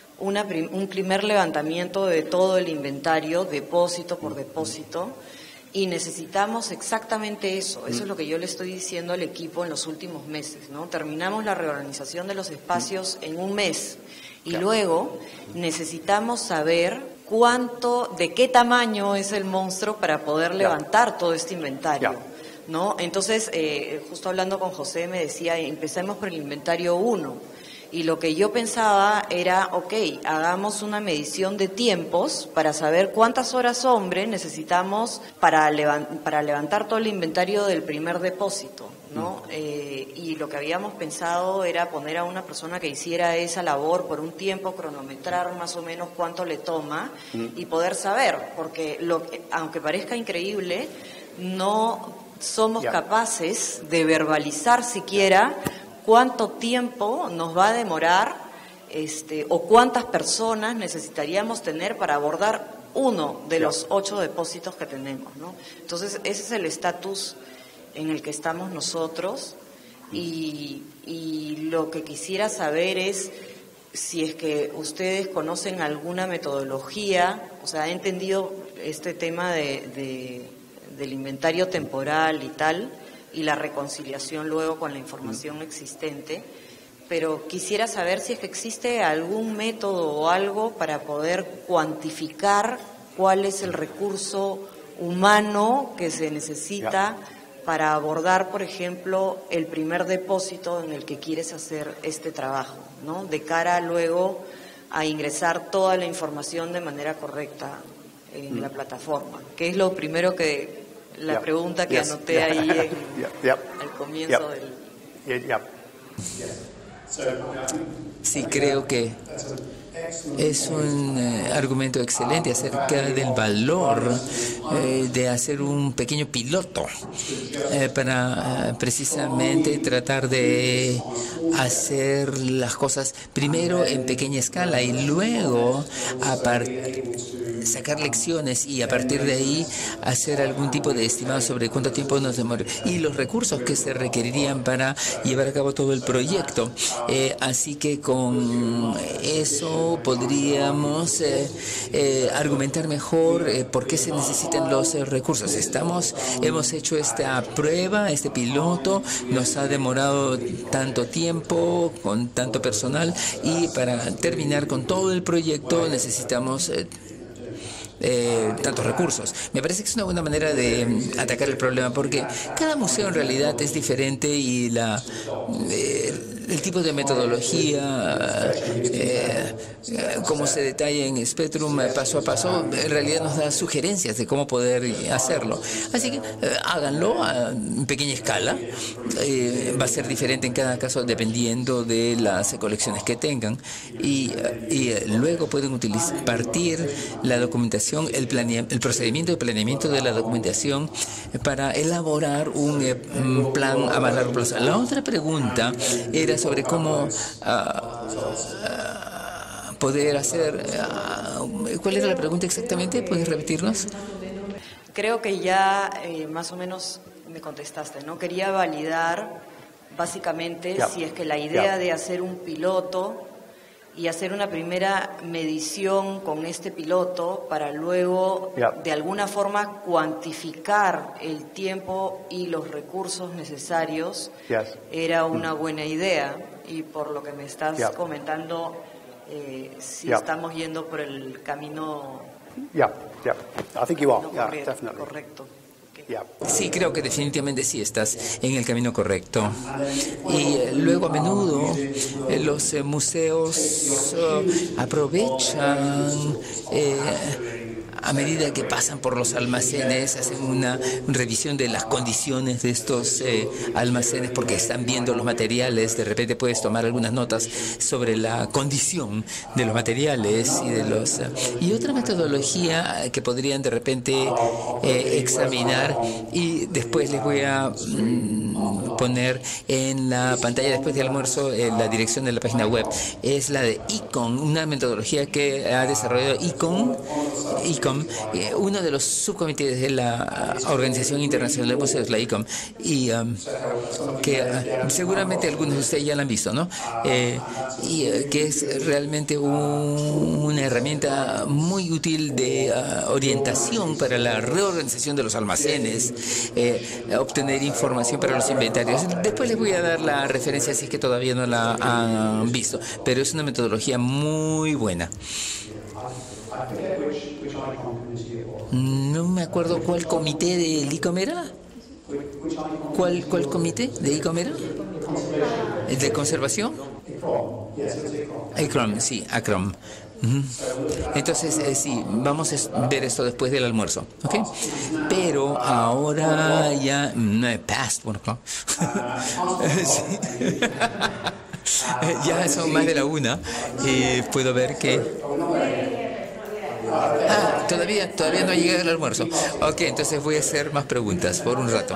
Speaker 6: un primer levantamiento de todo el inventario, depósito por depósito, Y necesitamos exactamente eso. Eso es lo que yo le estoy diciendo al equipo en los últimos meses, ¿no? Terminamos la reorganización de los espacios en un mes y luego necesitamos saber de qué tamaño es el monstruo para poder levantar todo este inventario, ¿no? Entonces, justo hablando con José me decía, empecemos por el inventario 1. Y lo que yo pensaba era, hagamos una medición de tiempos para saber cuántas horas hombre necesitamos para levantar todo el inventario del primer depósito, ¿no? Y lo que habíamos pensado era poner a una persona que hiciera esa labor por un tiempo, cronometrar más o menos cuánto le toma y poder saber, porque aunque parezca increíble, no somos capaces de verbalizar siquiera cuánto tiempo nos va a demorar o cuántas personas necesitaríamos tener para abordar uno de los 8 depósitos que tenemos, ¿no? Entonces, ese es el estatus en el que estamos nosotros y lo que quisiera saber es si es que ustedes conocen alguna metodología, o sea, he entendido este tema del inventario temporal y tal, y la reconciliación luego con la información existente, pero quisiera saber si es que existe algún método o algo para poder cuantificar cuál es el recurso humano que se necesita para abordar, por ejemplo, el primer depósito en el que quieres hacer este trabajo, ¿no? De cara luego a ingresar toda la información de manera correcta en la plataforma, que es lo primero que... La pregunta que anoté ahí al comienzo del...
Speaker 1: Sí, creo que es un argumento excelente acerca del valor de hacer un pequeño piloto para precisamente tratar de hacer las cosas primero en pequeña escala y luego sacar lecciones y a partir de ahí hacer algún tipo de estimado sobre cuánto tiempo nos demora y los recursos que se requerirían para llevar a cabo todo el proyecto. Así que con eso podríamos argumentar mejor por qué se necesitan los recursos. Hemos hecho esta prueba, este piloto, nos ha demorado tanto tiempo, con tanto personal, y para terminar con todo el proyecto necesitamos tantos recursos. Me parece que es una buena manera de atacar el problema porque cada museo en realidad es diferente y el tipo de metodología, como se detalla en Spectrum paso a paso, en realidad nos da sugerencias de cómo poder hacerlo. Así que háganlo en pequeña escala. Va a ser diferente en cada caso dependiendo de las colecciones que tengan. Y luego pueden partir la documentación, el procedimiento de planeamiento de la documentación para elaborar un plan a más largo plazo. La otra pregunta era sobre cómo poder hacer... ¿Cuál era la pregunta exactamente? ¿Puedes repetirnos?
Speaker 6: Creo que ya más o menos me contestaste, ¿no? Quería validar básicamente si es que la idea de hacer un piloto y hacer una primera medición con este piloto para luego de alguna forma cuantificar el tiempo y los recursos necesarios era una buena idea. Y por lo que me estás comentando, si estamos yendo por el camino
Speaker 5: I think you are. Definitely.
Speaker 6: correcto.
Speaker 1: Sí, creo que definitivamente sí estás en el camino correcto. Y luego a menudo los museos aprovechan a medida que pasan por los almacenes, hacen una revisión de las condiciones de estos almacenes porque están viendo los materiales. De repente puedes tomar algunas notas sobre la condición de los materiales y otra metodología que podrían de repente examinar, y después les voy a poner en la pantalla después del almuerzo la dirección de la página web. Es la de ICON, una metodología que ha desarrollado ICON ICOM, uno de los subcomités de la Organización Internacional de Museos, la ICOM, y que seguramente algunos de ustedes ya la han visto, ¿no? Que es realmente una herramienta muy útil de orientación para la reorganización de los almacenes, obtener información para los inventarios. Después les voy a dar la referencia si es que todavía no la han visto, pero es una metodología muy buena. No me acuerdo cuál comité de ICOM era. ¿Cuál comité de ICOM era? ¿El de conservación? ACROM, sí, ACROM. Entonces, sí, vamos a ver esto después del almuerzo, ¿ok? Pero ahora ya, past 1 o'clock. Sí. Ya son más de la 1 y puedo ver que... todavía no ha llegado el almuerzo. Ok, entonces voy a hacer más preguntas por un rato.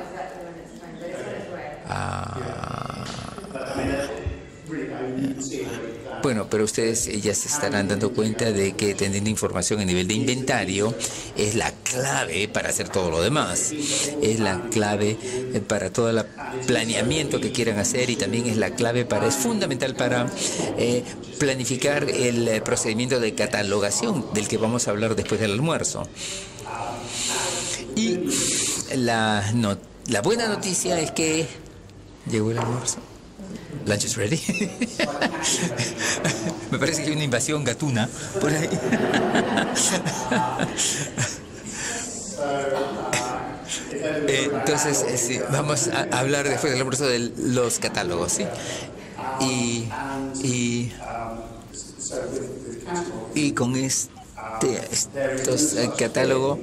Speaker 1: Bueno, pero ustedes ya se estarán dando cuenta de que tener información a nivel de inventario es la clave para hacer todo lo demás. Es la clave para todo el planeamiento que quieran hacer y también es fundamental para planificar el procedimiento de catalogación del que vamos a hablar después del almuerzo. Y la buena noticia es que llegó el almuerzo. Lunch is ready. Me parece que hay una invasión gatuna por ahí. Entonces, sí, vamos a hablar después del almuerzo de los catálogos, ¿sí? Y con estos catálogos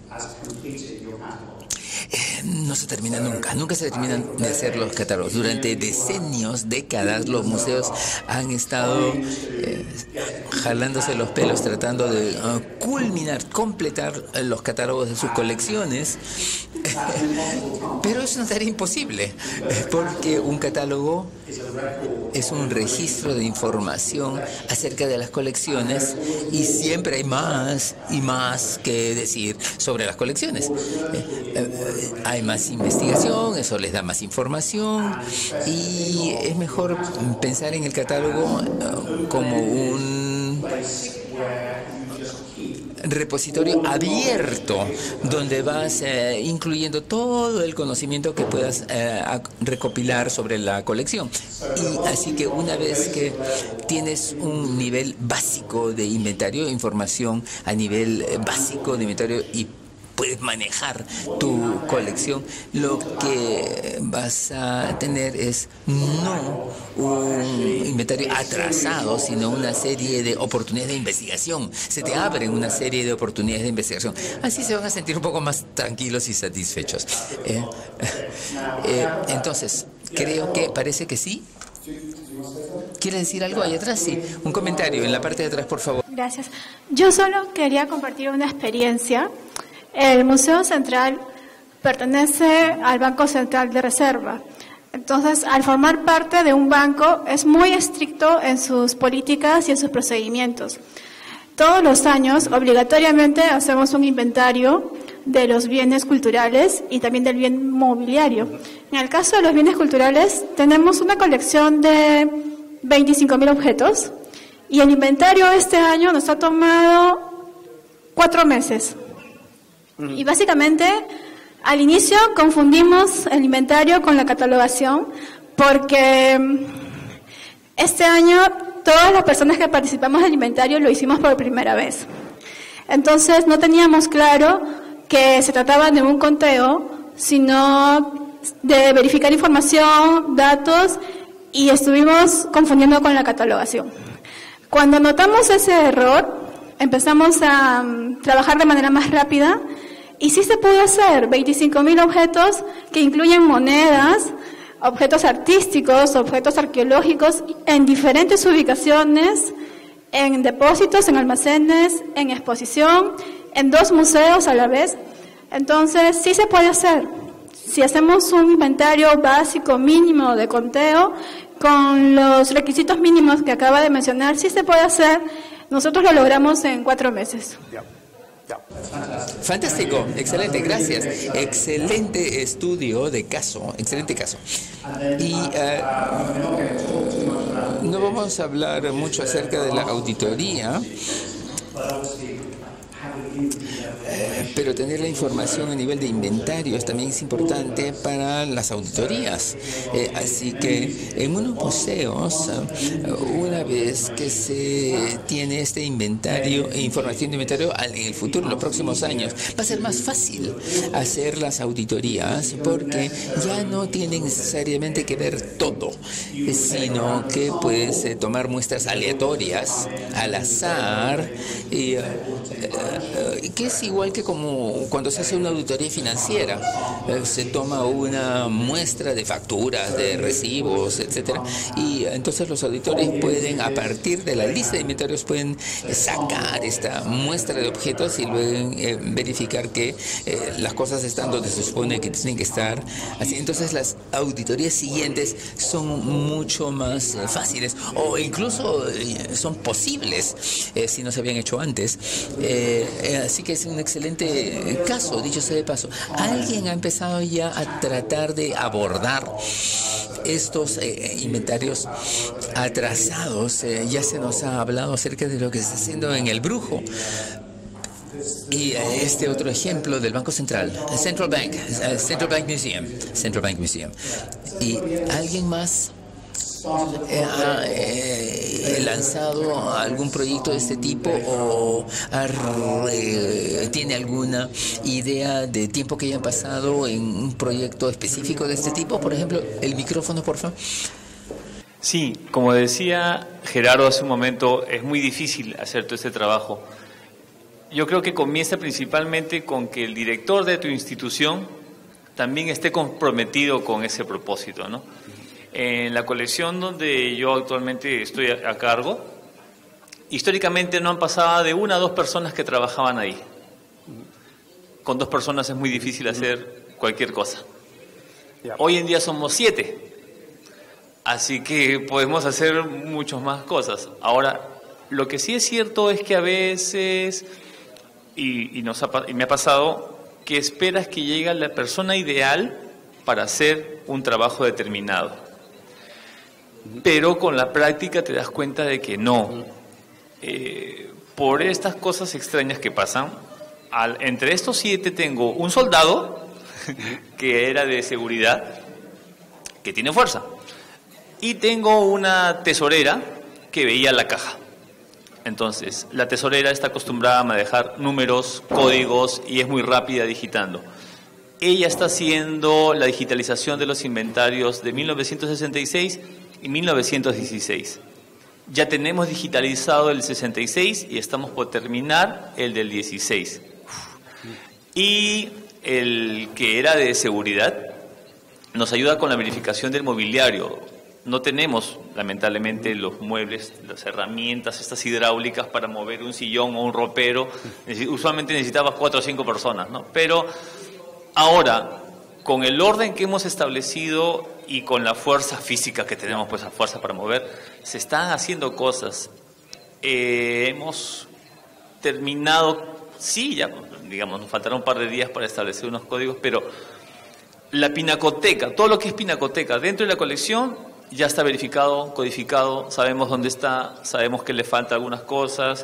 Speaker 1: no se termina nunca se terminan de hacer los catálogos. Durante décadas, los museos han estado jalándose los pelos tratando de completar los catálogos de sus colecciones, pero es una tarea imposible, porque un catálogo es un registro de información acerca de las colecciones y siempre hay más y más que decir sobre las colecciones. Hay más investigación, eso les da más información y es mejor pensar en el catálogo como un repositorio abierto donde vas incluyendo todo el conocimiento que puedas recopilar sobre la colección. Y así que una vez que tienes un nivel básico de inventario, información a nivel básico de inventario y puedes manejar tu colección, lo que vas a tener es no un inventario atrasado, sino una serie de oportunidades de investigación. Se te abren una serie de oportunidades de investigación. Así se van a sentir un poco más tranquilos y satisfechos. Entonces, creo que parece que sí. ¿Quiere decir algo ahí atrás? Sí, un comentario en la parte de atrás, por favor.
Speaker 7: Gracias. Yo solo quería compartir una experiencia. El Museo Central pertenece al Banco Central de Reserva. Entonces, al formar parte de un banco, es muy estricto en sus políticas y en sus procedimientos. Todos los años, obligatoriamente, hacemos un inventario de los bienes culturales y también del bien mobiliario. En el caso de los bienes culturales, tenemos una colección de 25.000 objetos y el inventario este año nos ha tomado 4 meses. Y básicamente, al inicio confundimos el inventario con la catalogación porque este año todas las personas que participamos del inventario lo hicimos por primera vez. Entonces no teníamos claro que se trataba de un conteo, sino de verificar información, datos, y estuvimos confundiendo con la catalogación. Cuando notamos ese error, empezamos a trabajar de manera más rápida. Y sí se pudo hacer 25.000 objetos que incluyen monedas, objetos artísticos, objetos arqueológicos en diferentes ubicaciones, en depósitos, en almacenes, en exposición, en 2 museos a la vez. Entonces sí se puede hacer. Si hacemos un inventario básico mínimo de conteo con los requisitos mínimos que acaba de mencionar, sí se puede hacer. Nosotros lo logramos en 4 meses.
Speaker 1: Fantástico, excelente, gracias. Excelente estudio de caso, excelente caso. Y no vamos a hablar mucho acerca de la auditoría, pero tener la información a nivel de inventarios también es importante para las auditorías. Así que en unos museos, una vez que se tiene este inventario e información de inventario en el futuro, en los próximos años, va a ser más fácil hacer las auditorías porque ya no tienen necesariamente que ver todo, sino que puedes tomar muestras aleatorias, al azar, que es igual que como cuando se hace una auditoría financiera. Se toma una muestra de facturas, de recibos, etcétera, y entonces los auditores pueden, a partir de la lista de inventarios, pueden sacar esta muestra de objetos y luego verificar que las cosas están donde se supone que tienen que estar. Así, entonces las auditorías siguientes son mucho más fáciles, o incluso son posibles si no se habían hecho antes. Así que es un excelente caso, dicho sea de paso. Alguien ha empezado ya a tratar de abordar estos inventarios atrasados. Ya se nos ha hablado acerca de lo que se está haciendo en el Brujo. Y este otro ejemplo del Banco Central, Central Bank Museum. Y alguien más ha lanzado algún proyecto de este tipo o tiene alguna idea de tiempo que hayan pasado en un proyecto específico de este tipo. Por ejemplo, el micrófono, por favor.
Speaker 3: Sí, como decía Gerardo hace un momento, es muy difícil hacer todo este trabajo. Yo creo que comienza principalmente con que el director de tu institución también esté comprometido con ese propósito, ¿no? En la colección donde yo actualmente estoy a cargo, históricamente no han pasado de 1 a 2 personas que trabajaban ahí. Con 2 personas es muy difícil hacer cualquier cosa. Hoy en día somos 7, así que podemos hacer muchas más cosas. Ahora, lo que sí es cierto es que a veces, y me ha pasado, que esperas que llegue la persona ideal para hacer un trabajo determinado. Pero con la práctica te das cuenta de que no. Por estas cosas extrañas que pasan, entre estos 7 tengo un soldado que era de seguridad, que tiene fuerza, y tengo una tesorera que veía la caja. Entonces, la tesorera está acostumbrada a manejar números, códigos, y es muy rápida digitando. Ella está haciendo la digitalización de los inventarios de 1966 y 1916. Ya tenemos digitalizado el 66 y estamos por terminar el del 16. Y el que era de seguridad nos ayuda con la verificación del mobiliario. No tenemos, lamentablemente, los muebles, las herramientas, estas hidráulicas para mover un sillón o un ropero. Usualmente necesitabas 4 o 5 personas, ¿no? Pero ahora, con el orden que hemos establecido y con la fuerza física que tenemos, pues la fuerza para mover, se están haciendo cosas. Hemos terminado, sí, ya, digamos, nos faltaron un par de días para establecer unos códigos, pero la pinacoteca, todo lo que es pinacoteca dentro de la colección ya está verificado, codificado, sabemos dónde está, sabemos que le falta algunas cosas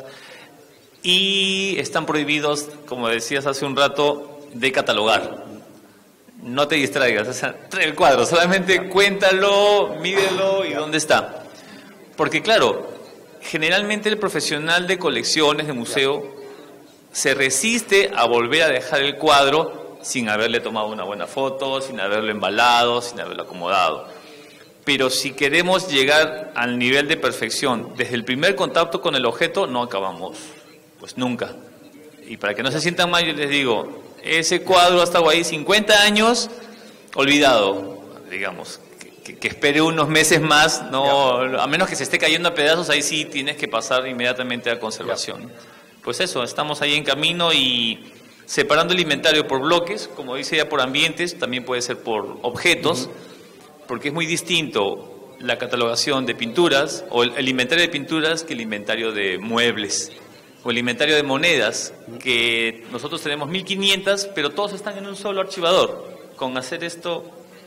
Speaker 3: y están prohibidos, como decías hace un rato, de catalogar. No te distraigas, o sea, trae el cuadro, solamente cuéntalo, mídelo y dónde está. Porque claro, generalmente el profesional de colecciones, de museo, se resiste a volver a dejar el cuadro sin haberle tomado una buena foto, sin haberlo embalado, sin haberlo acomodado. Pero si queremos llegar al nivel de perfección desde el primer contacto con el objeto, no acabamos, pues nunca. Y para que no se sientan mal, yo les digo, ese cuadro ha estado ahí 50 años, olvidado, digamos, que espere unos meses más, no, a menos que se esté cayendo a pedazos, ahí sí tienes que pasar inmediatamente a conservación. Pues eso, estamos ahí en camino y separando el inventario por bloques, como dice ya por ambientes, también puede ser por objetos, porque es muy distinto la catalogación de pinturas o el inventario de pinturas que el inventario de muebles. o el inventario de monedas, que nosotros tenemos 1500, pero todos están en un solo archivador. Con hacer esto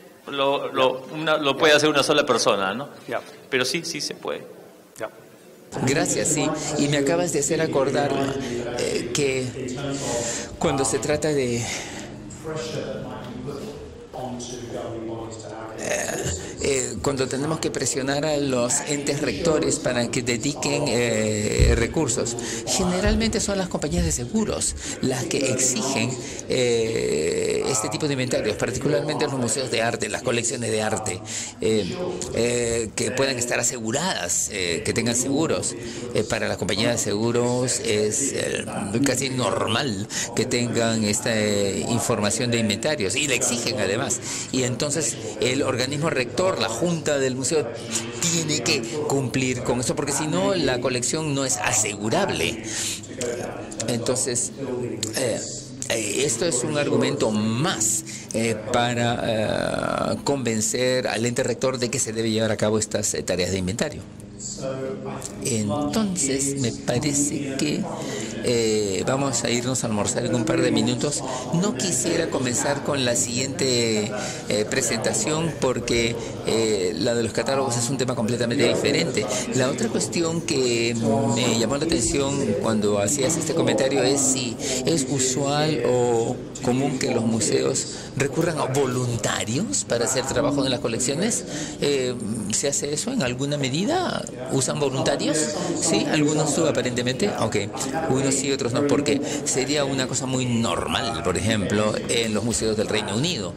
Speaker 3: lo puede hacer una sola persona, ¿no? Pero sí se puede.
Speaker 1: Gracias, sí. Y me acabas de hacer acordar que cuando se trata de cuando tenemos que presionar a los entes rectores para que dediquen recursos, generalmente son las compañías de seguros las que exigen este tipo de inventarios, particularmente los museos de arte, las colecciones de arte, que puedan estar aseguradas, que tengan seguros. Para las compañías de seguros es casi normal que tengan esta información de inventarios, y la exigen además. Y entonces el organismo rector, la junta del museo, tiene que cumplir con eso, porque si no la colección no es asegurable. Entonces esto es un argumento más para convencer al ente rector de que se debe llevar a cabo estas tareas de inventario. Entonces me parece que vamos a irnos a almorzar en un par de minutos. No quisiera comenzar con la siguiente presentación, porque la de los catálogos es un tema completamente diferente. La otra cuestión que me llamó la atención cuando hacías este comentario es si es usual o común que los museos recurran a voluntarios para hacer trabajo en las colecciones. ¿Se hace eso en alguna medida? ¿Usan voluntarios? Sí, algunos aparentemente, aunque unos sí, otros no, porque sería una cosa muy normal, por ejemplo, en los museos del Reino Unido.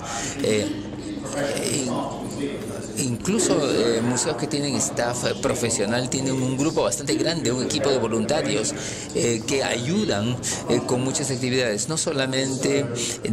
Speaker 1: Incluso museos que tienen staff profesional tienen un grupo bastante grande, un equipo de voluntarios que ayudan con muchas actividades, no solamente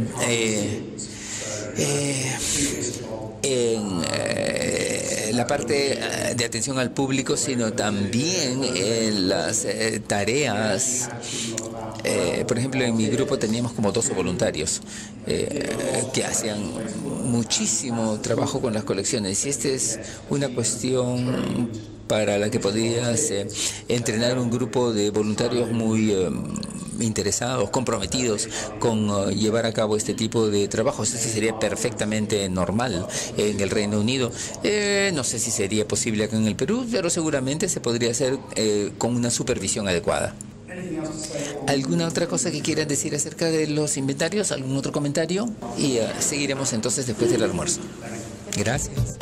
Speaker 1: en la parte de atención al público, sino también en las tareas. Por ejemplo, en mi grupo teníamos como 12 voluntarios que hacían muchísimo trabajo con las colecciones, y esta es una cuestión para la que podrías entrenar un grupo de voluntarios muy interesados, comprometidos con llevar a cabo este tipo de trabajos. Eso sería perfectamente normal en el Reino Unido. No sé si sería posible acá en el Perú, pero seguramente se podría hacer con una supervisión adecuada. ¿Alguna otra cosa que quieran decir acerca de los inventarios? ¿Algún otro comentario? Y seguiremos entonces después del almuerzo. Gracias.